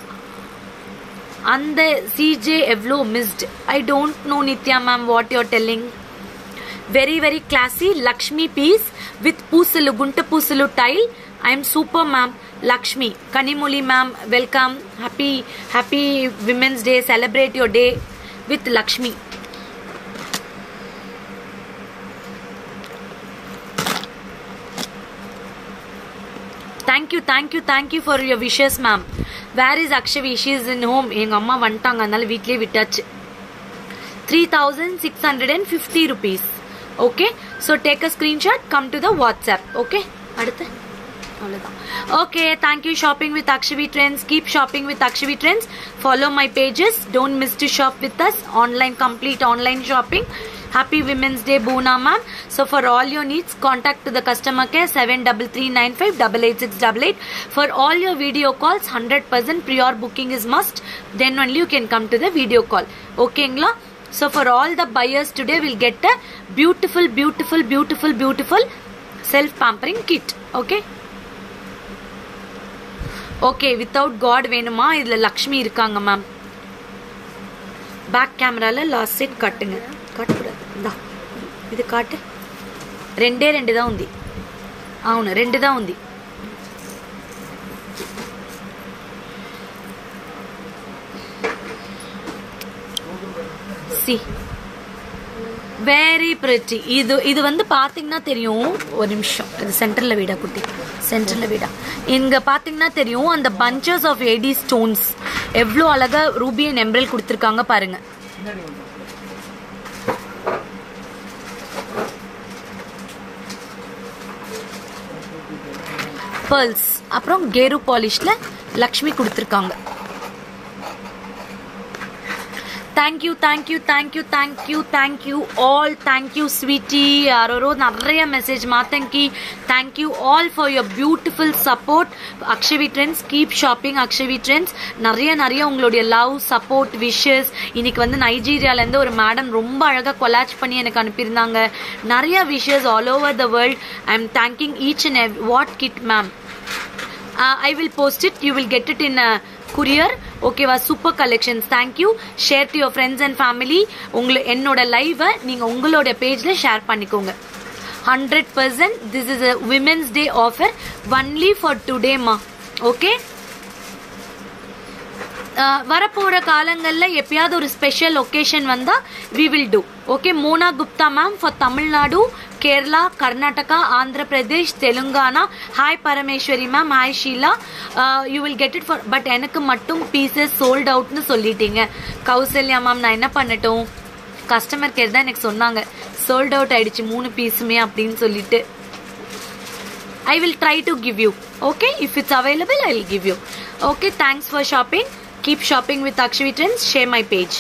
And the C J Evlo missed. I don't know Nitya ma'am what you're telling. Very very classy Lakshmi piece with Pusulu, Gunta Pusulu tile. I am super ma'am. Lakshmi, Kanimuli ma'am, welcome. Happy happy Women's Day. Celebrate your day with Lakshmi. Thank you, thank you, thank you for your wishes, ma'am. Where is Akshavi? She is in home. Enga amma vantanga annala weekly vittachu. three thousand six hundred fifty rupees. Okay, so take a screenshot, come to the WhatsApp. Okay, adutha okay, thank you. Shopping with Akshavi Trends. Keep shopping with Akshavi Trends. Follow my pages. Don't miss to shop with us. Online, complete online shopping. Happy Women's Day, Boona ma'am. So for all your needs, contact to the customer care seven three three nine five eight eight six eight eight. For all your video calls, one hundred percent prior booking is must. Then only you can come to the video call. Okay, Ingla? So for all the buyers today, we'll get a beautiful, beautiful, beautiful, beautiful self-pampering kit. Okay? Okay, without God venuma, idla Lakshmi irukanga ma'am. Back கேமரால last side கட்டுங்க. காட்டக்கூடாது. இந்தா இது காட்டு. రెండే రెండు దా ఉంది. అవును రెండు దా ఉంది. She very pretty. இது இது வந்து பாத்தீங்கன்னா தெரியும். ஒரு நிமிஷம், இது சென்டர்ல வீடா குட்டி, சென்டர்ல வீடா. இங்க பாத்தீங்கன்னா தெரியும் அந்த பஞ்சஸ் ஆஃப் ஏடி ஸ்டோன்ஸ் எவ்வளோ அழகா ரூபி அண்ட் எம்ப்ரல் கொடுத்துருக்காங்க பாருங்க. பேர்ல்ஸ் அப்புறம் கேரு பாலிஷ்ல லக்ஷ்மி கொடுத்துருக்காங்க. Thank you, thank you, thank you, thank you, thank you all, thank you sweetie. யாரோ நிறைய மெசேஜ் மாத்தங்கி. Thank you all for your beautiful support. Akshavi trends, keep shopping Akshavi trends. நிறைய நிறைய உங்களுடைய லவ், சப்போர்ட், விஷஸ். இன்னைக்கு வந்து நைஜீரியால இருந்து ஒரு மேடம் ரொம்ப அழகா கொலாச் பண்ணி எனக்கு அனுப்பியிருந்தாங்க. நிறைய wishes all over the world. I am thanking each and every. What kid ma'am? I will post it. You will get it in a courier. Okay வா? Super collections. Thank you. Share to your friends and family. உங்களை என்னோட லைவை நீங்க உங்களோட பேஜ்ல share பண்ணிக்கோங்க. Hundred percent this is a women's day offer only for today மா. Okay, வரப்போற காலங்கள்ல எப்பயாவது ஒரு ஸ்பெஷல் ஒகேஷன் வந்தா we will do. Okay, Mona Gupta ma'am for Tamil Nadu, Kerala, Karnataka, Andhra Pradesh, Telangana. Hi Parameswari ma'am, hi Sheela. You will get it for but எனக்கு மட்டும் பீசஸ் சோல்ட் அவுட்னு சொல்லிட்டீங்க. Kausalya ma'am, நான் என்ன பண்ணட்டும்? கஸ்டமர் கேர் தான் எனக்கு சொன்னாங்க சோல்ட் அவுட் ஆயிடுச்சு மூணு பீஸுமே அப்படின்னு சொல்லிட்டு. I will try to give you. Okay, if it's available I will give you. Okay, thanks for shopping. Keep shopping with Akshavi Trends. Share my page.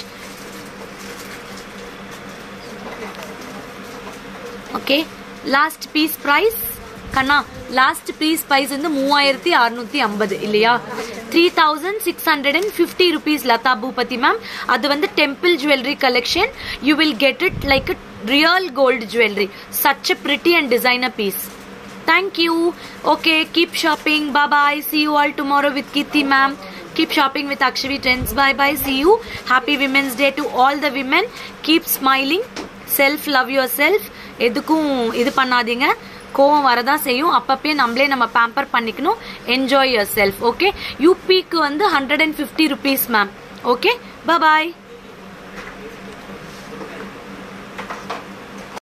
Okay, last piece price கண்ணா, last piece price வந்து மூவாயிரத்தி அறுநூத்தி ஐம்பது இல்லையா? Three thousand six hundred and fifty rupees Latha Boopathi ma'am. அது வந்து temple jewellery collection. You will get it like a real gold jewelry. Such a pretty and designer piece. Thank you. Okay, keep shopping. Bye bye. See you all tomorrow with Kirti ma'am. Keep shopping with Akshavi Trends. Bye bye. See you. Happy Women's Day to all the women. Keep smiling. Self love yourself. எதுக்கும் இது பண்ணாதீங்க. கோவம் வரதான் செய்யும். அப்பப்பே நம்மளே நம்ம pamper பண்ணிக்கணும். Enjoy yourself. Okay, யூபிக்கு வந்து hundred and fifty rupees ma'am. Okay, bye bye.